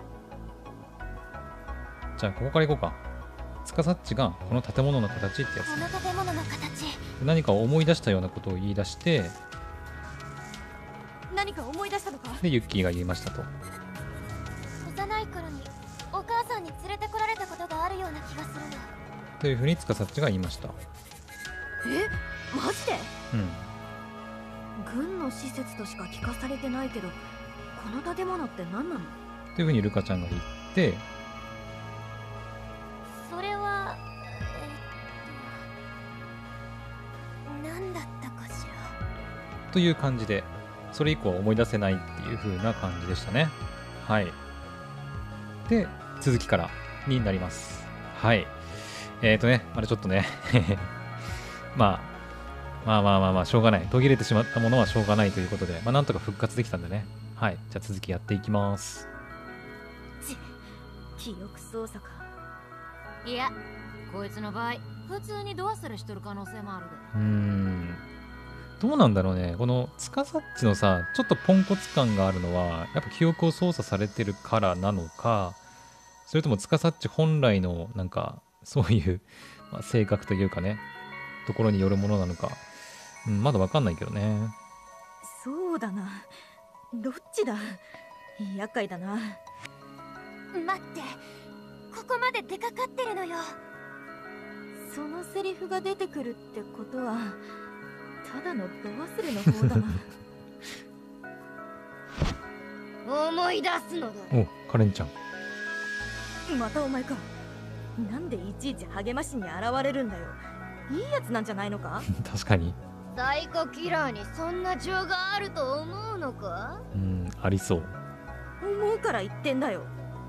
じゃあここから行こうか。スカサッチがこの建物の形ってやつ。 この建物の形。 何か思い出したようなことを言い出して、 何か思い出したのか？ で、ユッキーが言いましたと。 幼い頃にお母さんに連れてこられたことがあるような気がするの。 というふうにスカサッチが言いました。 え、マジで？ うん。 軍の施設としか聞かされてないけど、この建物って何なの？ というふうにルカちゃんが言って、 それは何だったかしら。 という感じで、それ以降は思い出せないっていう風な感じでしたね。はい。で、続きからになります。はい。まだちょっとねまあ、しょうがない。途切れてしまったものはしょうがないということで、なんとか復活できたんでね。はい。じゃあ続きやっていきます。 記憶操作か。 いや、こいつの場合普通にド忘れしとる可能性もあるで。 どうなんだろうね。このスカサッチのさ、ちょっとポンコツ感があるのは、やっぱ記憶を操作されてるからなのか、それともスカサッチ本来のなんかそういう、性格というかね、ところによるものなのか、まだわかんないけどね。 そうだな。どっちだ？厄介だな。 待って、ここまで出かかってるのよ。 そのセリフが出てくるってことは、ただのど忘れの方だな。 思い出すのだ。 お、カレンちゃん。 またお前か。なんでいちいち励ましに現れるんだよ。いいやつなんじゃないのか？ 確かに。 サイコキラーにそんな情があると思うのか？ ありそう。 思うから言ってんだよ。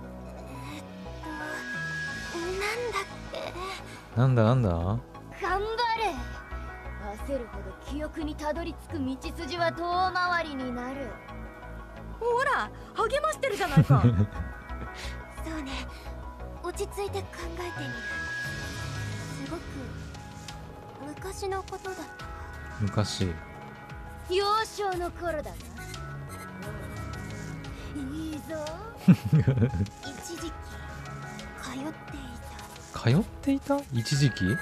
なんだ頑張れ。焦るほど記憶にたどり着く道筋は遠回りになる。 ほら、励ましてるじゃないか。 そうね、落ち着いて考えてみる。すごく昔のことだったわ。 昔。 幼少の頃だな。いいぞ。一時期通っていた。 一時期？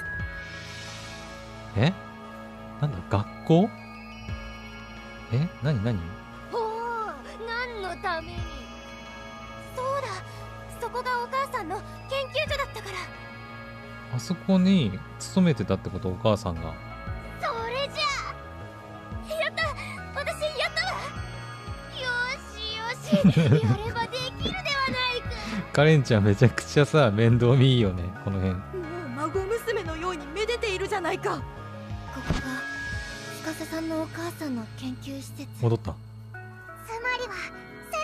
なんだ、学校？何？ ほう、何のために？そうだ、そこがお母さんの研究所だったから。 あそこに勤めてたってこと、お母さんが。 それじゃあ、やった、私やったわ。よし、やればできるではないか。 カレンちゃんめちゃくちゃさ、面倒見いいよね、この辺。 もう孫娘のようにめでているじゃないか。 ここが司さんのお母さんの研究施設。 戻った。 つまりは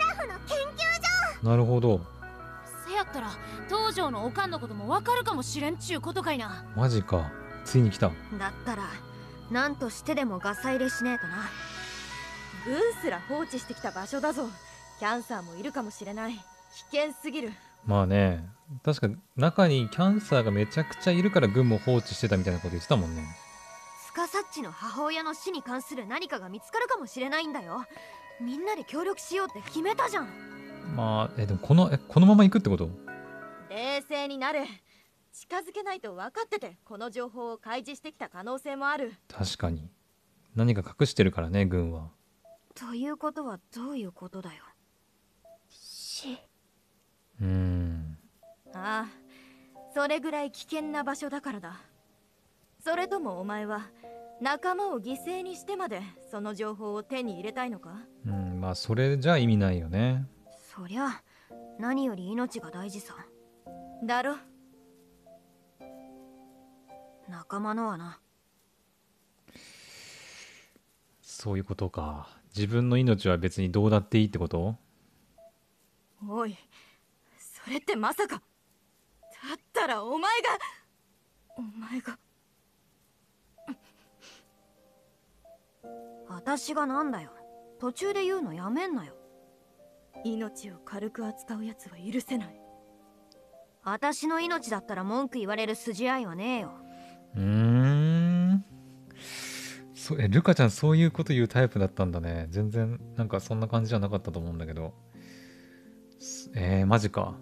なるほど。 せやったら東条のおかんのこともわかるかもしれんちゅうことかいな。 マジか、ついに来た。 だったら何としてでもガサ入れしねえとな。 軍すら放置してきた場所だぞ。キャンサーもいるかもしれない。危険すぎる。 まあね、確か中にキャンサーがめちゃくちゃいるから軍も放置してたみたいなこと言ってたもんね。 スカサッチの母親の死に関する何かが見つかるかもしれないんだよ。みんなで協力しようって決めたじゃん。 まあでもこのまま行くってこと？ 冷静になる。近づけないと分かっててこの情報を開示してきた可能性もある。 確かに何か隠してるからね、軍は。 ということはどういうことだよ。 ああ、それぐらい危険な場所だからだ。それともお前は仲間を犠牲にしてまでその情報を手に入れたいのか？ まあそれじゃ意味ないよね。 そりゃ何より命が大事さ。 だろ。 仲間のはな。 そういうことか。自分の命は別にどうだっていいってこと？ おい、それってまさか。だったらお前が私がなんだよ。途中で言うのやめんなよ。 命を軽く扱うやつは許せない。 私の命だったら文句言われる筋合いはねえよ。 ルカちゃんそういうこと言うタイプだったんだね。全然なんかそんな感じじゃなかったと思うんだけど。マジか。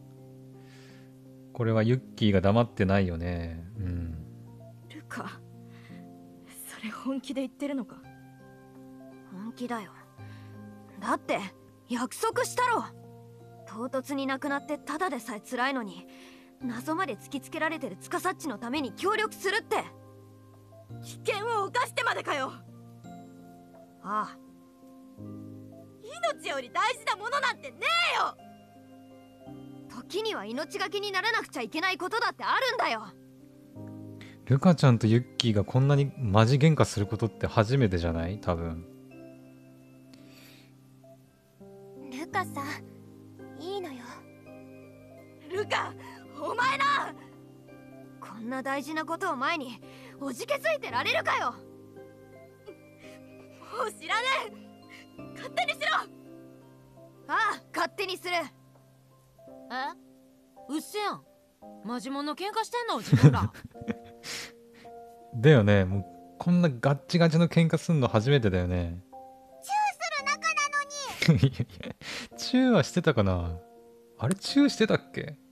これはユッキーが黙ってないよね。 ルカ、それ本気で言ってるのか？ 本気だよ。だって約束したろ。唐突に亡くなってただでさえ辛いのに謎まで突きつけられてるツカサッチのために協力するって。 危険を冒してまでかよ。 ああ、 命より大事なものなんてねえよ。 時には命がけにならなくちゃいけないことだってあるんだよ。 ルカちゃんとユッキーがこんなにマジ喧嘩することって初めてじゃない？多分。 ルカさん、いいのよ。 ルカ、お前な。 こんな大事なことを前におじけづいてられるかよ。 もう知らねえ。勝手にしろ。 ああ、勝手にする。 うっせやん。マジモンの喧嘩してんの自分ら。 だよね。もうこんなガッチガチの喧嘩すんの初めてだよね。 チューする仲なのに。 いやいや、チューはしてたかな。あれ、チューしてたっけ？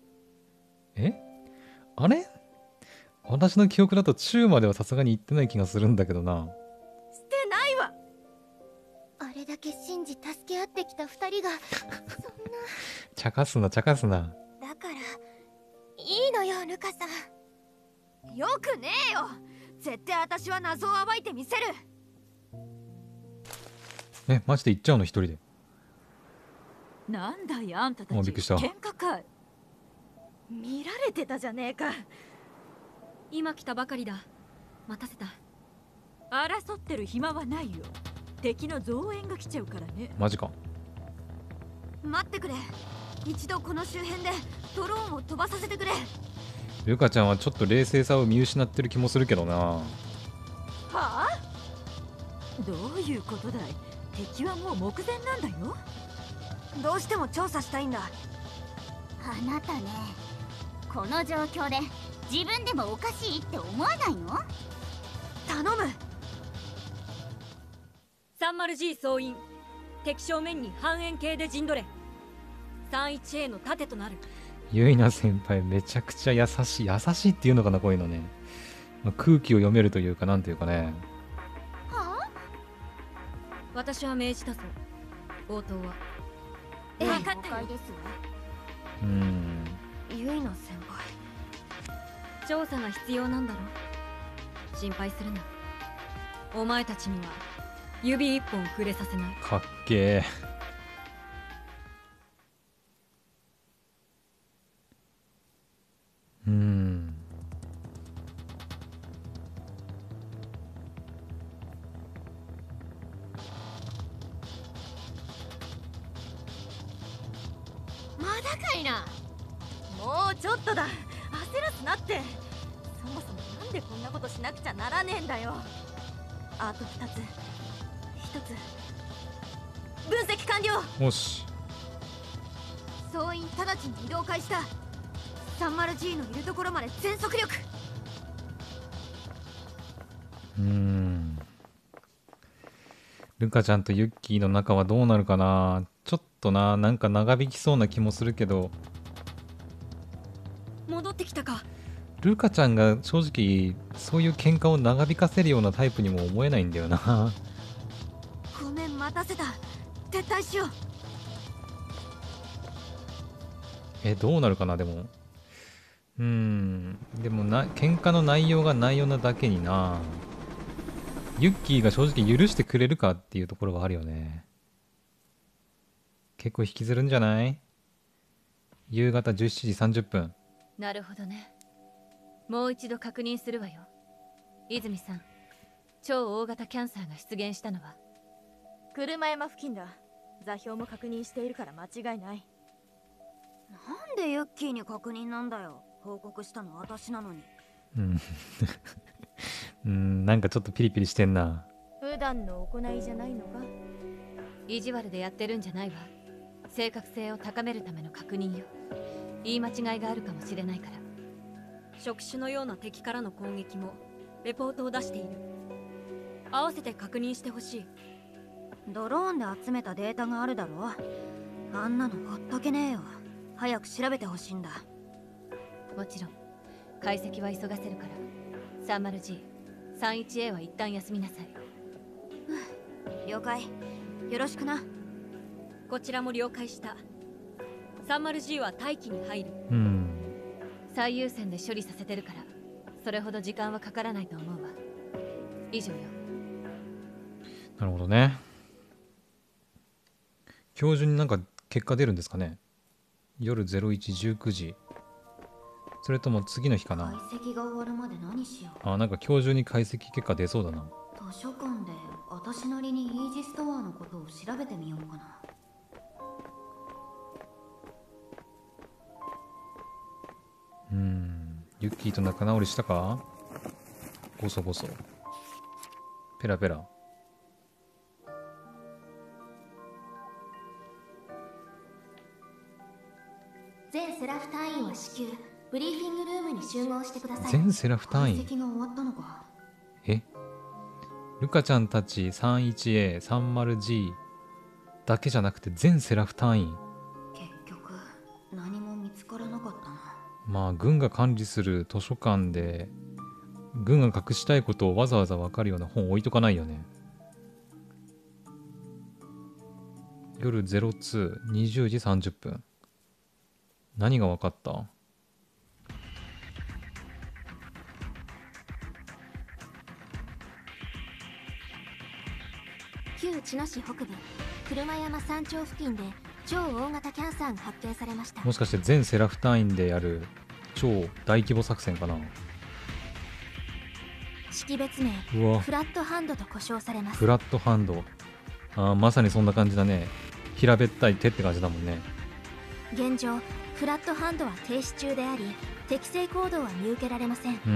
あれ？私の記憶だとチューまではさすがに行ってない気がするんだけどな。 してないわ。 あれだけ信じ助け合ってきた二人がそんな。 茶化すな茶化すな。 だからいいのよ、ルカさん。 よくねえよ。絶対私は謎を暴いてみせる。 マジで行っちゃうの一人で。 なんだいあんたたち。 びっくりした。 喧嘩かい。 見られてたじゃねえか。 今来たばかりだ。待たせた。 争ってる暇はないよ。敵の増援が来ちゃうからね。 マジか。 待ってくれ。一度この周辺でドローンを飛ばさせてくれ。 ルカちゃんはちょっと冷静さを見失ってる気もするけどな。 はあ？ どういうことだい？敵はもう目前なんだよ。 どうしても調査したいんだ。 あなたね、この状況で自分でもおかしいって思わないの？ 頼む。 30G 総員、敵正面に半円形で陣取れ。 31A の盾となる。 ユイナ先輩めちゃくちゃ優しいっていうのかな、こういうのね。空気を読めるというか、なんていうかね。 はあ？ 私は命じたぞ。応答は分かったよ。ですわ。 ユイナ先輩。 調査が必要なんだろ。心配するな。お前たちには指一本触れさせない。 かっけー。 まだかいな。 もうちょっとだ、焦らすなって。そもそもなんでこんなことしなくちゃならねえんだよ。あと2つ、1つ分析完了。 よし。 総員直ちに移動開始だ。 30G のいるところまで全速力。 ルカちゃんとユッキーの仲はどうなるかな。ちょっとな、なんか長引きそうな気もするけど。 戻ってきたか。 ルカちゃんが正直そういう喧嘩を長引かせるようなタイプにも思えないんだよな。 ごめん、待たせた。撤退しよう。 どうなるかな。でもでも喧嘩の内容が内容なだけにな、ユッキーが正直許してくれるかっていうところはあるよね。結構引きずるんじゃない？夕方17時30分。 なるほどね。もう一度確認するわよ。泉さん、超大型キャンサーが出現したのは車山付近だ。座標も確認しているから間違いない。 なんでユッキーに確認なんだよ。報告したの私なのに。 なんかちょっとピリピリしてんな。 普段の行いじゃないのか。 意地悪でやってるんじゃないわ。正確性を高めるための確認よ。言い間違いがあるかもしれないから。 触手のような敵からの攻撃もレポートを出している。合わせて確認してほしい。 ドローンで集めたデータがあるだろ。あんなのほっとけねえよ。早く調べてほしいんだ。 もちろん解析は急がせるから。 30G、 31A は一旦休みなさい。 了解。よろしくな。 こちらも了解した。 30G は待機に入る。 最優先で処理させてるから、それほど時間はかからないと思うわ。以上よ。 なるほどね。今日中になんか結果出るんですかね。夜0119時、それとも次の日かな。 解析が終わるまで何しよう。 なんか今日中に解析結果出そうだな。 図書館で私なりにイージストアのことを調べてみようかな。 ユッキーと仲直りしたか。ゴソゴソペラペラ。 全セラフ隊員は至急ブリーフィングルームに集合してください。 全セラフ隊員。 解析が終わったのか。 ルカちゃんたち 31A、30G だけじゃなくて全セラフ隊員。 結局何も見つからなかったな。 まあ軍が管理する図書館で軍が隠したいことをわざわざ分かるような本置いとかないよね。夜02、20時30分。何が分かった？ 旧茅野市北部車山山頂付近で超大型キャンサーが発見されました。 もしかして全セラフ隊員でやる超大規模作戦かな。 識別名フラットハンドと呼称されます。 フラットハンド。まさにそんな感じだね。平べったい手って感じだもんね。 現状フラットハンドは停止中であり適正行動は見受けられません。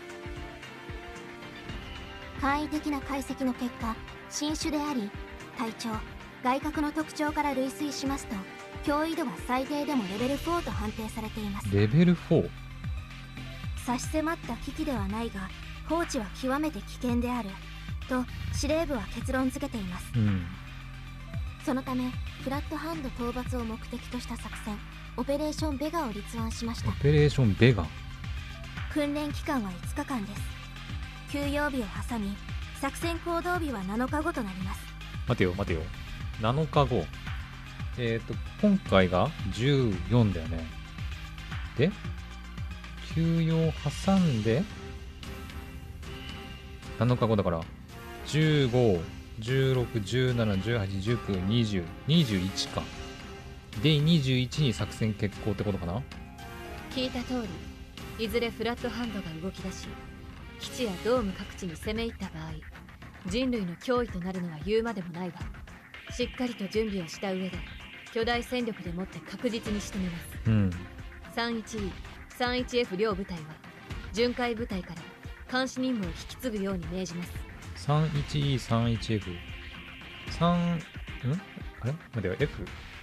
簡易的な解析の結果、新種であり体長外角の特徴から類推しますと脅威度は最低でもレベル4と判定されています。 レベル 4？ 差し迫った危機ではないが放置は極めて危険であると司令部は結論付けています。そのためフラットハンド討伐を目的とした作戦オペレーションベガを立案しました。 オペレーションベガ。 訓練期間は5日間です。休養日を挟み作戦行動日は7日後となります。 待てよ7日後。今回が14だよね。で休養挟んで7日後だから15、16、17、18、19、20、21か。で21に作戦決行ってことかな。 聞いた通り、いずれフラットハンドが動き出し基地やドーム各地に攻め入った場合、人類の脅威となるのは言うまでもないわ。しっかりと準備をした上で巨大戦力でもって確実に仕留めます。 うん。 31E、31F 両部隊は巡回部隊から監視任務を引き継ぐように命じます。 31E、31F。あれ待てよ、F。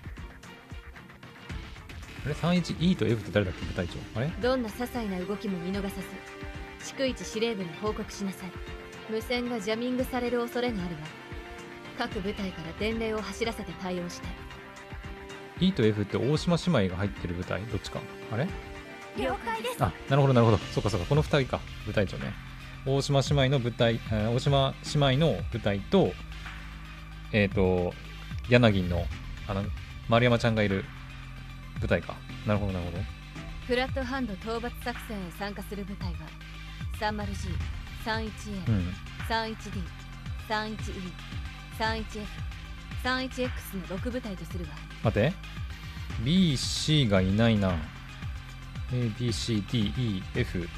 あれ 31E と F って誰だっけ部隊長。あれどんな些細な動きも見逃さず、逐一司令部に報告しなさい。無線がジャミングされる恐れがあるわ。各部隊から伝令を走らせて対応して。 E と F って大島姉妹が入ってる部隊どっちか。あれ了解です。 あ、なるほどなるほど。そっかそっか、この2人か。部隊長ね。大島姉妹の部隊、大島姉妹の部隊と、柳の、丸山ちゃんがいる部隊か。なるほどなるほど。 フラットハンド討伐作戦へ参加する部隊は 30G、31A、 うん。 31D、31E、31F、31X の6部隊とするわ。 待て。B、C がいないな。A、B、C、D、E、F。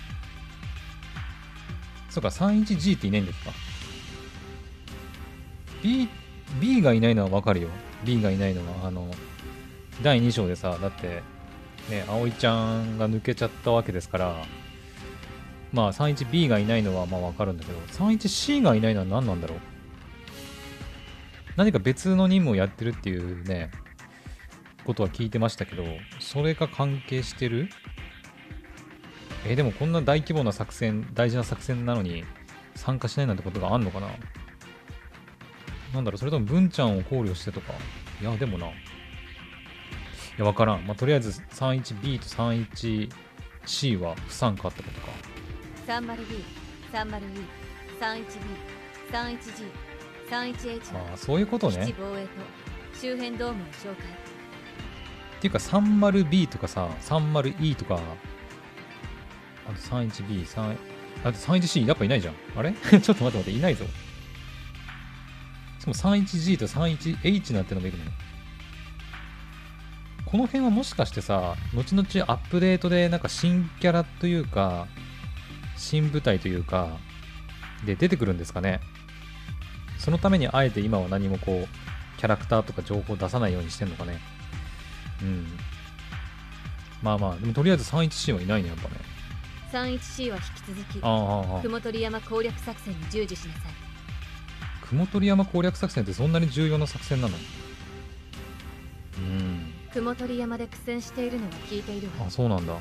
そうか、31G っていないんですか。B がいないのはわかるよ。B がいないのは、第2章でさ、だって、ね、葵ちゃんが抜けちゃったわけですから、まあ 31B がいないのはまあわかるんだけど、31C がいないのは何なんだろう。何か別の任務をやってるっていうね、ことは聞いてましたけど、それが関係してる？でもこんな大規模な作戦、大事な作戦なのに参加しないなんてことがあんのかな。なんだろう、それとも文ちゃんを考慮してとか。いや、でもな。いや、わからん。まあ、とりあえず 31B と 31C は不参加ってことか。 30B、30E、31B、31G、31H ああ、そういうことね。 基地防衛と周辺ドームを紹介。 っていうか 30B とかさ、30E とか、あと 31B、あと 31C やっぱいないじゃん。あれちょっと待って、いないぞ。しかも 31G と 31H なんてのもいるの。この辺はもしかしてさ、後々アップデートでなんか新キャラというか、新部隊というか、で出てくるんですかね。そのためにあえて今は何もこう、キャラクターとか情報を出さないようにしてんのかね。うん。まあまあ、でもとりあえず 31C はいないね、やっぱね。 31C は引き続き、 ああ。 雲取山攻略作戦に従事しなさい。 雲取山攻略作戦ってそんなに重要な作戦なの？ 雲取山で苦戦しているのは聞いているわ。 あ、そうなんだ。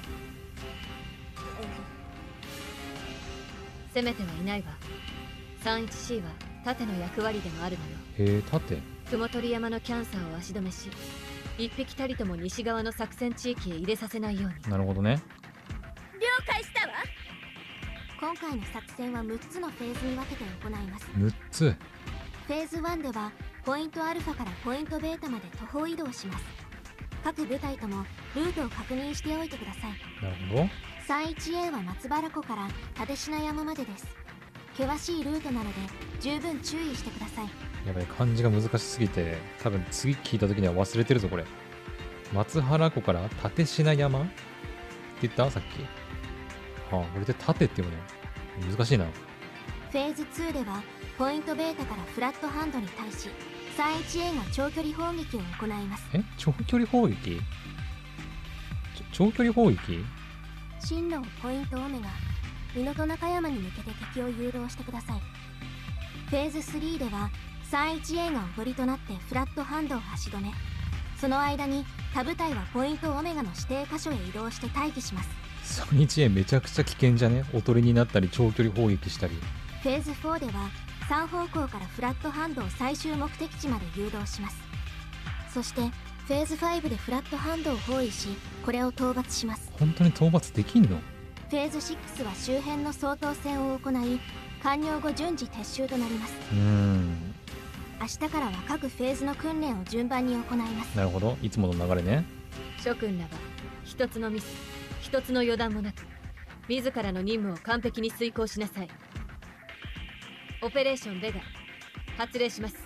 攻めてはいないわ。31C は盾の役割でもあるのよ。 へえ、盾？ 雲取山のキャンサーを足止めし、一匹たりとも西側の作戦地域へ入れさせないように。 なるほどね。 了解したわ。 今回の作戦は6つのフェーズに分けて行います。 6つ。 フェーズ1ではポイントアルファからポイントベータまで徒歩移動します。各部隊ともルートを確認しておいてください。 なるほど。 31A は松原湖から立科山までです。険しいルートなので十分注意してください。 やばい、漢字が難しすぎて、多分次聞いた時には忘れてるぞ、これ。松原湖から立科山って言ったさっき。はあ、これで縦って読むの難しいな。 フェーズ2ではポイントベータからフラットハンドに対し 31A が長距離砲撃を行います。 長距離砲撃？長距離砲撃？ 進路をポイントオメガ港中山に向けて敵を誘導してください。フェーズ3では 31A がおとりとなってフラットハンドを足止め、その間に他部隊はポイントオメガの指定箇所へ移動して待機します。 31A めちゃくちゃ危険じゃね？おとりになったり長距離砲撃したり。 フェーズ4では3方向からフラットハンドを最終目的地まで誘導します。そしてフェーズ5でフラットハンドを包囲し、これを討伐します。 本当に討伐できんの？ フェーズ6は周辺の掃討戦を行い、完了後順次撤収となります。明日からは各フェーズの訓練を順番に行います。 なるほど、いつもの流れね。 諸君らは一つのミス、一つの予断もなく自らの任務を完璧に遂行しなさい。オペレーションベガ発令します。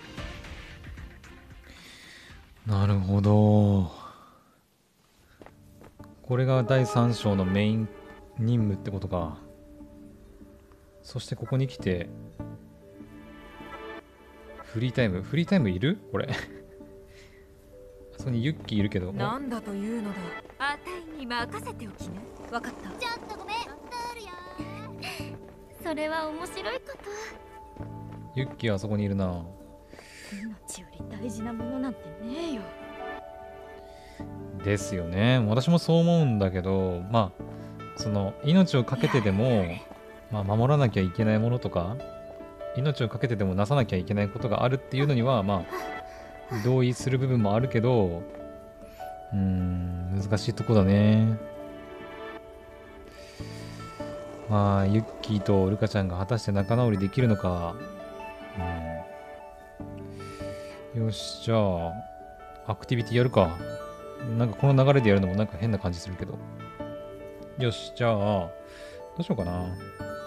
なるほど。これが第3章のメイン任務ってことか。そしてここに来てフリータイムいるこれそこにユッキーいるけど。 なんだというのだ。 あたいに任せておきな。 わかった。 ちょっとごめん。それは面白いこと。 ユッキーはそこにいるな。 命より大事なものなんてねえよ。 ですよね。私もそう思うんだけど、まあその命をかけてでも、まあ、守らなきゃいけないものとか、命をかけてでもなさなきゃいけないことがあるっていうのには、まあ同意する部分もあるけど、難しいとこだね。まあユッキーとルカちゃんが果たして仲直りできるのか。よし、じゃあアクティビティやるか。なんかこの流れでやるのもなんか変な感じするけど。よし、じゃあどうしようかな。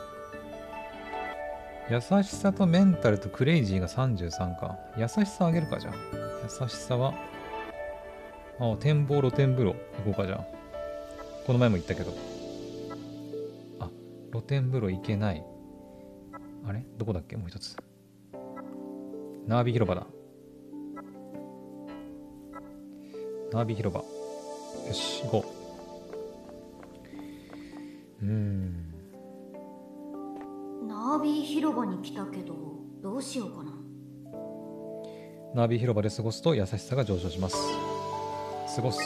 優しさとメンタルとクレイジーが33か。優しさあげるか、じゃあ。優しさは、展望露天風呂行こうか、じゃあ。この前も言ったけど。あ、露天風呂行けない。あれどこだっけもう一つ。ナービ広場だ。ナービ広場。よし、行こう。 ナービー広場に来たけど、どうしようかな。 ナービー広場で過ごすと優しさが上昇します。過ごす。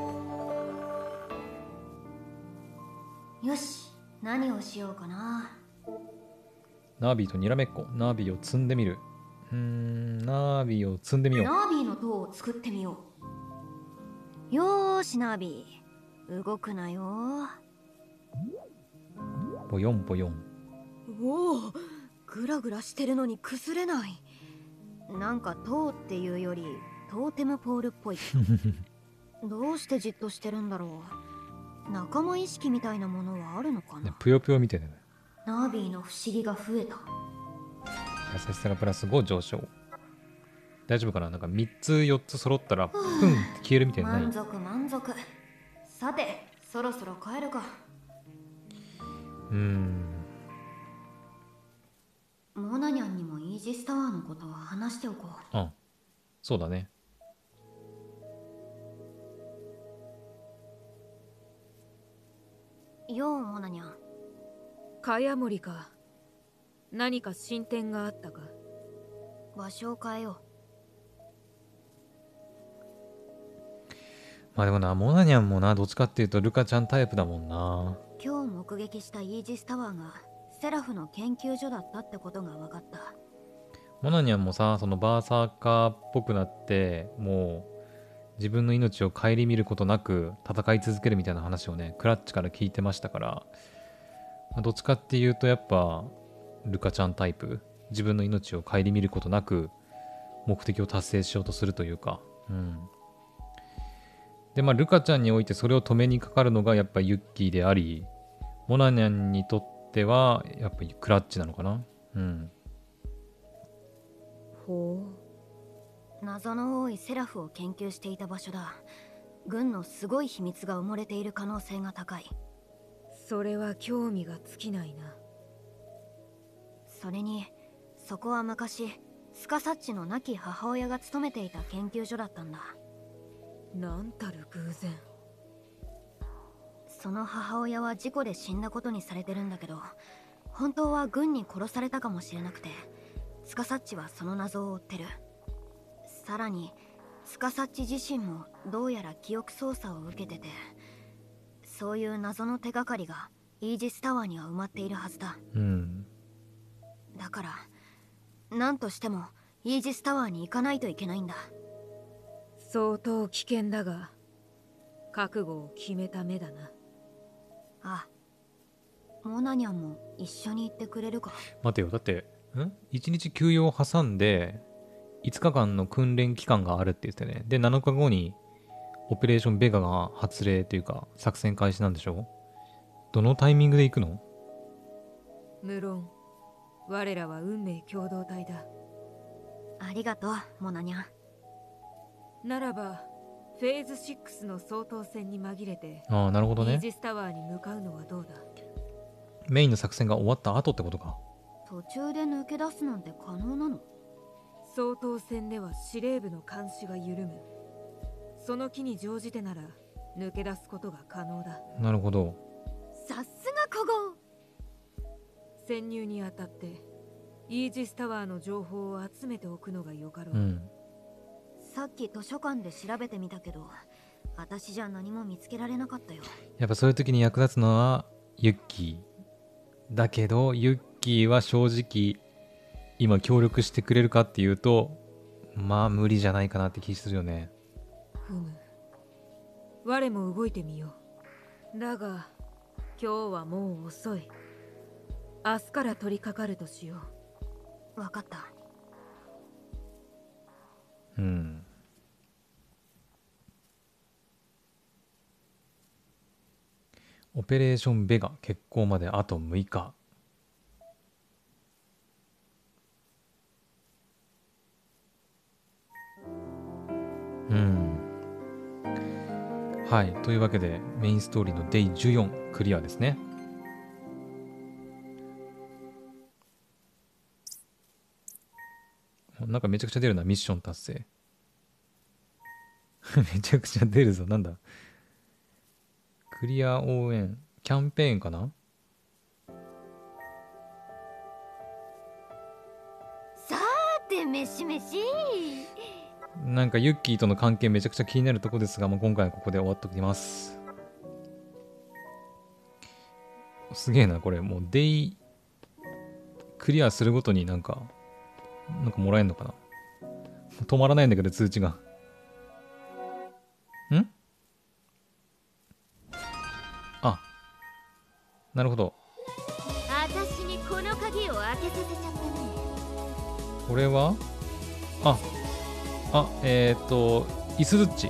よし、何をしようかな。 ナービーとにらめっこ。ナービーを積んでみる。ナービーを積んでみよう。 ナービーの塔を作ってみよう。よーし、ナービー。動くなよ。 ぽよんぽよん。 おお、グラグラしてるのに崩れない。なんか塔っていうよりトーテムポールっぽい。どうしてじっとしてるんだろう。仲間意識みたいなものはあるのかな。 ぷよぷよみたいな。 ナービーの不思議が増えた。 優しさがプラス5上昇。大丈夫かな。なんか3つ4つ揃ったらプンって消えるみたいな。 満足満足。さてそろそろ帰るか。モナニャンにもイージスタワーのことを話しておこう。 そうだね。 ようモナニャン。 茅森か。何か進展があったか。 場所を変えよまあでもな、モナニャンもな、どっちかっていうとルカちゃんタイプだもんな。 今日目撃したイージスタワーがセラフの研究所だったってことが分かった。 モナニャンもさ、そのバーサーカーっぽくなってもう自分の命を顧みることなく戦い続けるみたいな話をね、クラッチから聞いてましたから、まあ、どっちかっていうとやっぱルカちゃんタイプ。自分の命を顧みることなく目的を達成しようとするというか、でまあルカちゃんにおいてそれを止めにかかるのがやっぱユッキーであり、モナニャンにとってはやっぱりクラッチなのかな。 ほう。謎の多いセラフを研究していた場所だ。軍のすごい秘密が埋もれている可能性が高い。 それは興味が尽きないな。 それにそこは昔スカサッチの亡き母親が勤めていた研究所だったんだ。 なんたる偶然。 その母親は事故で死んだことにされてるんだけど、本当は軍に殺されたかもしれなくて、スカサッチはその謎を追ってる。さらにスカサッチ自身もどうやら記憶操作を受けてて、そういう謎の手がかりがイージスタワーには埋まっているはずだ。だから何としてもイージスタワーに行かないといけないんだ。 相当危険だが覚悟を決めた目だな。 あ、モナニャンも一緒に行ってくれるか。 待てよ、だって1日休養を挟んで5日間の訓練期間があるって言ってね。で7日後にオペレーションベガが発令というか作戦開始なんでしょ。どのタイミングで行くの？ 無論我らは運命共同体だ。 ありがとうモナニャン。 ならばフェーズ6の総統戦に紛れて、 なるほどね。 イージスタワーに向かうのはどうだ。 メインの作戦が終わった後ってことか。 途中で抜け出すなんて可能なの？ 総統戦では司令部の監視が緩む。 その機に乗じてなら抜け出すことが可能だ。 なるほど。 さすが古豪。 潜入にあたってイージスタワーの情報を集めておくのがよかろう。 うん。 さっき図書館で調べてみたけど、私じゃ何も見つけられなかったよ。 やっぱそういう時に役立つのはユッキーだけど、ユッキーは正直今協力してくれるかっていうと、まあ無理じゃないかなって気するよね。 ふむ。我も動いてみよう。だが今日はもう遅い。明日から取り掛かるとしよう。わかった。 うん。オペレーションベガ決行まであと6日。うん。はい。というわけでメインストーリーのデイ14クリアですね。なんかめちゃくちゃ出るな、ミッション達成。めちゃくちゃ出るぞ。なんだ。クリア応援。キャンペーンかな。 さーて、めしめし。 なんかユッキーとの関係めちゃくちゃ気になるとこですが、もう今回はここで終わっておきます。すげえな、これ。もうデイクリアするごとになんかもらえんのかな。止まらないんだけど、通知が。ん？あ、なるほど。 私にこの鍵を開けさせちゃったね。 これはイスズッチ。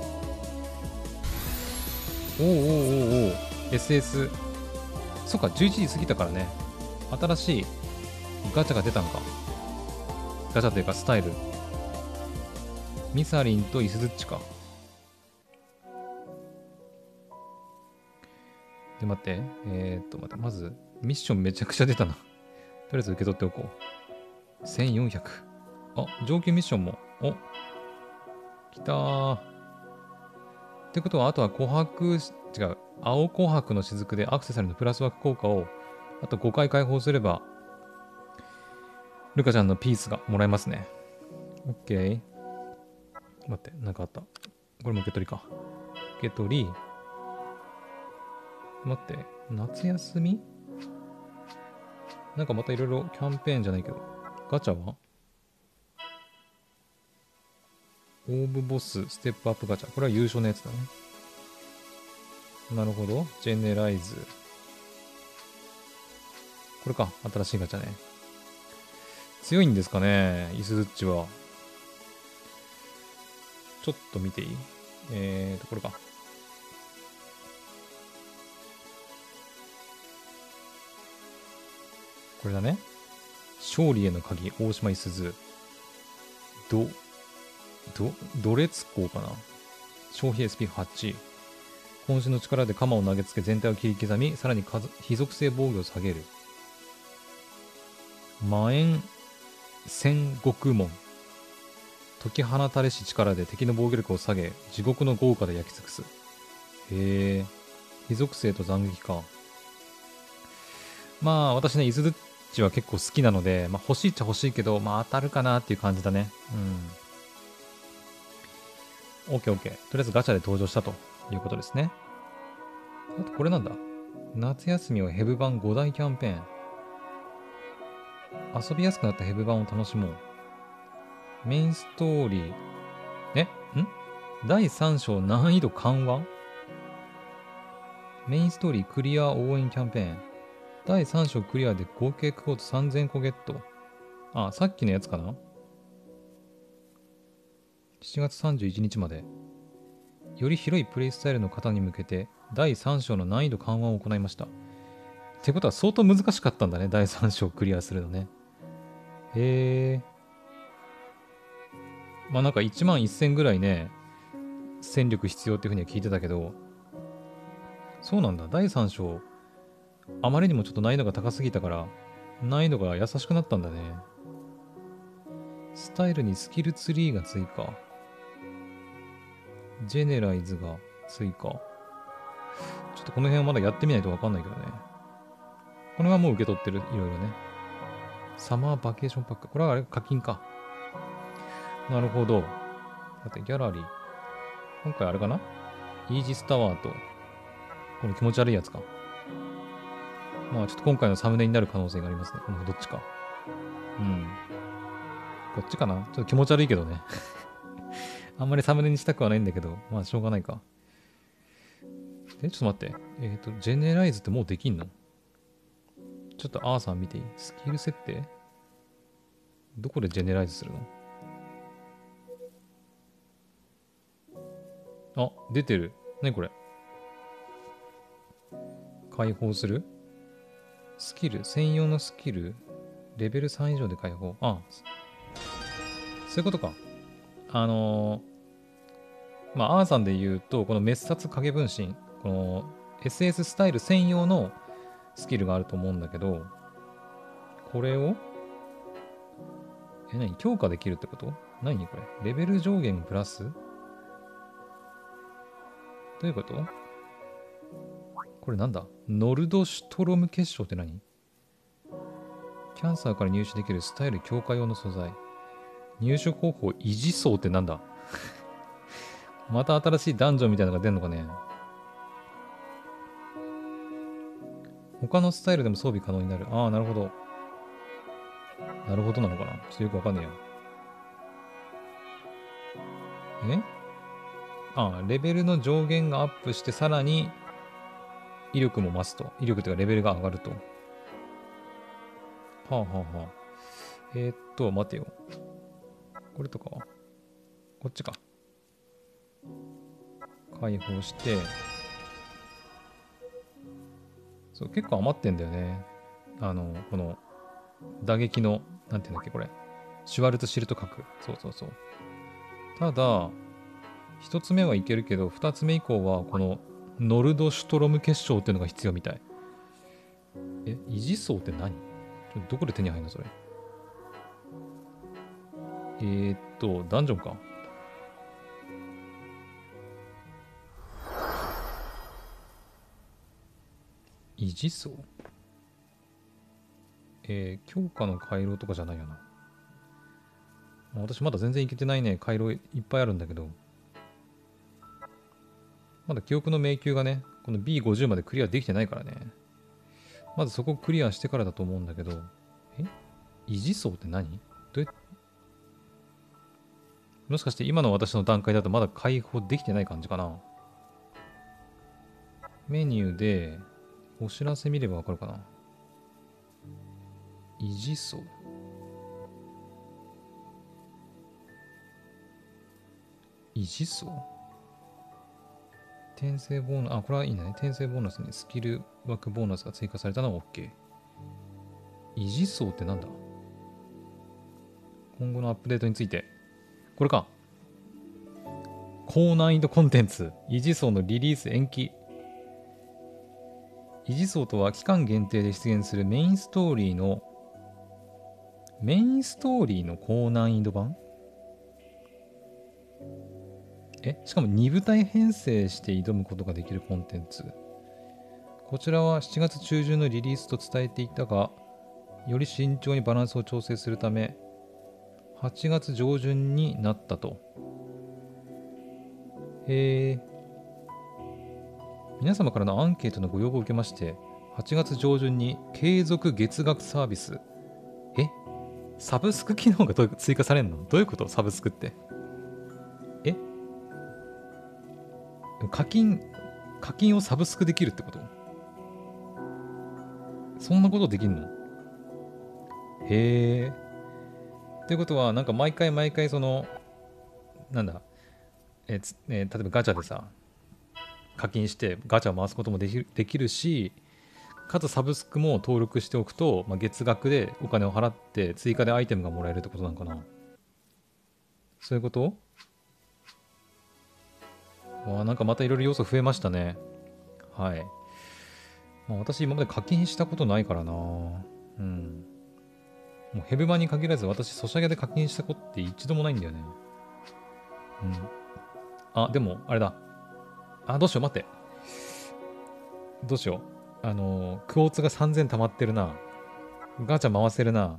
おーおーおーおー SS。そっか、11時過ぎたからね。新しいガチャが出たんか。ガチャというかスタイル。ミサリンとイスズッチか。で、待って。待って。まず、ミッションめちゃくちゃ出たな。とりあえず受け取っておこう。1400。あ、上級ミッションも。お、来たー。ってことは、あとは青琥珀の雫でアクセサリーのプラスワーク効果を、あと5回解放すれば、ルカちゃんのピースがもらえますね。オッケー。待って、なんかあった。これも受け取りか。受け取り。待って、夏休み？なんかまたいろいろキャンペーンじゃないけど。ガチャは？オーブボスステップアップガチャ。これは優勝のやつだね。なるほど。ジェネライズ。これか。新しいガチャね。強いんですかね、イスズッチは。ちょっと見ていい？これか。これだね。勝利への鍵、大島いすず。ドレツ鋼かな。消費 SP8。渾身の力で鎌を投げつけ全体を切り刻み、さらに非属性防御を下げる。魔炎戦国門。解き放たれし力で敵の防御力を下げ、地獄の豪華で焼き尽くす。へえ。非属性と斬撃か。まあ、私ね、イスズッチは結構好きなので、まあ、欲しいっちゃ欲しいけど、まあ、当たるかなっていう感じだね。うん。オッケーオッケー。とりあえずガチャで登場したということですね。あと、これなんだ。夏休みはヘブ版5大キャンペーン。遊びやすくなったヘブ版を楽しもう。メインストーリー。第3章難易度緩和？メインストーリークリア応援キャンペーン。第3章クリアで合計クオート3000個ゲット。あ、さっきのやつかな？ 7 月31日まで。より広いプレイスタイルの方に向けて第3章の難易度緩和を行いました。ってことは相当難しかったんだね、第3章クリアするのね。へえ。まあなんか1万1000ぐらいね、戦力必要っていうふうには聞いてたけど、そうなんだ。第3章、あまりにもちょっと難易度が高すぎたから、難易度が優しくなったんだね。スタイルにスキルツリーが追加。 ジェネライズが追加。ちょっとこの辺はまだやってみないとわかんないけどね。これはもう受け取ってる。いろいろね。サマーバケーションパック。これはあれ課金か。なるほど。だってギャラリー。今回あれかな？イージスタワーと、この気持ち悪いやつか。まあちょっと今回のサムネになる可能性がありますね。このどっちか。うん。こっちかな？ちょっと気持ち悪いけどね。あんまりサムネにしたくはないんだけど、まあしょうがないか。ちょっと待って。ジェネライズってもうできんの？ちょっとアーさん見ていい？スキル設定？どこでジェネライズするの？あ、出てる。何これ？解放する？スキル、専用のスキル、レベル3以上で解放。あ、そういうことか。まあ、アーさんで言うと、この滅殺影分身、この SS スタイル専用のスキルがあると思うんだけど、これを、何？強化できるってこと？何これ？レベル上限プラス？どういうこと？これなんだ？ノルドシュトロム結晶って何？キャンサーから入手できるスタイル強化用の素材。入手方法維持層ってなんだ？また新しいダンジョンみたいなのが出んのかね。他のスタイルでも装備可能になる。ああ、なるほど。なるほどなのかな。ちょっとよくわかんねえや。ああ、レベルの上限がアップして、さらに威力も増すと。威力というかレベルが上がると。はあはあはあ。待てよ。これとかはこっちか。解放して、そう、結構余ってんだよね。この、打撃の、なんていうんだっけ、これ。シュワルツシルト核。そうそうそう。ただ、一つ目はいけるけど、二つ目以降は、この、ノルドシュトロム結晶っていうのが必要みたい。維持層って何？どこで手に入るのそれ。ダンジョンか。維持層？強化の回廊とかじゃないよな。私まだ全然いけてないね。回廊いっぱいあるんだけど。まだ記憶の迷宮がね、この B50 までクリアできてないからね。まずそこをクリアしてからだと思うんだけど。維持層って何？もしかして今の私の段階だとまだ解放できてない感じかな。メニューでお知らせ見ればわかるかな。維持層。維持層？転生ボーナス、これはいいんだね。転生ボーナスにスキル枠ボーナスが追加されたのは OK。維持層ってなんだ？今後のアップデートについて。これか。高難易度コンテンツ。維持層のリリース延期。維持層とは期間限定で出現するメインストーリーの高難易度版？しかも2部隊編成して挑むことができるコンテンツ。こちらは7月中旬のリリースと伝えていたが、より慎重にバランスを調整するため、8月上旬になったと。皆様からのアンケートのご要望を受けまして、8月上旬に継続月額サービス。サブスク機能が追加されるの？どういうこと？サブスクって。課金をサブスクできるってこと？そんなことできんの？へえ。ということは、なんか毎回その、なんだ、例えばガチャでさ、課金してガチャを回すこともできるし、かつサブスクも登録しておくと、月額でお金を払って追加でアイテムがもらえるってことなのかな？そういうこと？なんかまたいろいろ要素増えましたね。はい。私今まで課金したことないからな。もうヘブ版に限らず私ソシャゲで課金したことって一度もないんだよね。 あ、でも、あれだ。あ、どうしよう、待って。どうしよう。クォーツが3000溜まってるな。ガチャ回せるな。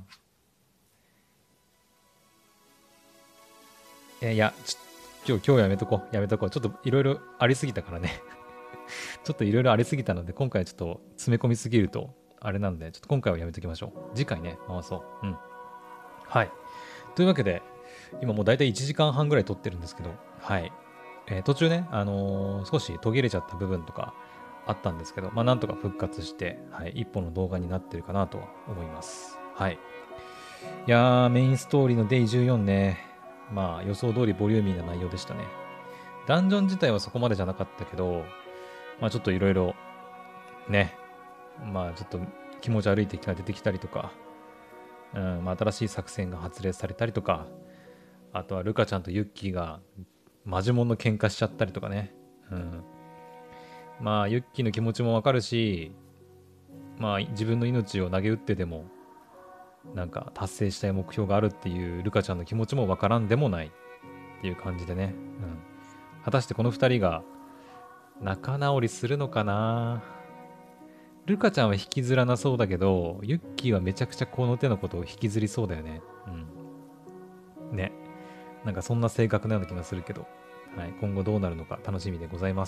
いや、今日やめとこう。やめとこう。ちょっといろいろありすぎたからね。ちょっといろいろありすぎたので、今回はちょっと詰め込みすぎると、あれなんで、ちょっと今回はやめときましょう。次回ね、回そう。うん。はい。というわけで、今もう大体1時間半ぐらい撮ってるんですけど、はい。途中ね、少し途切れちゃった部分とかあったんですけど、まあなんとか復活して、はい、一本の動画になってるかなとは思います。はい。いやー、メインストーリーのデイ14ね、まあ予想通りボリューミーな内容でしたね。ダンジョン自体はそこまでじゃなかったけど、まあちょっといろいろ、ね、まあちょっと気持ち悪い敵が出てきたりとか、まあ、新しい作戦が発令されたりとか、あとはルカちゃんとユッキーがマジモンの喧嘩しちゃったりとかね。まあユッキーの気持ちもわかるし、まあ自分の命を投げ打ってでもなんか達成したい目標があるっていうルカちゃんの気持ちもわからんでもないっていう感じでね。果たしてこの2人が仲直りするのかな。ルカちゃんは引きずらなそうだけど、ユッキーはめちゃくちゃこの手のことを引きずりそうだよね。ね。なんかそんな性格なような気がするけど、はい、今後どうなるのか楽しみでございます。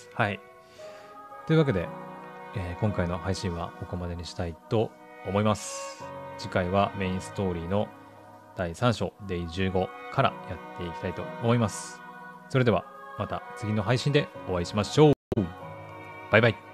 はい。というわけで、今回の配信はここまでにしたいと思います。次回はメインストーリーの第3章、デイ15からやっていきたいと思います。それではまた次の配信でお会いしましょう。バイバイ。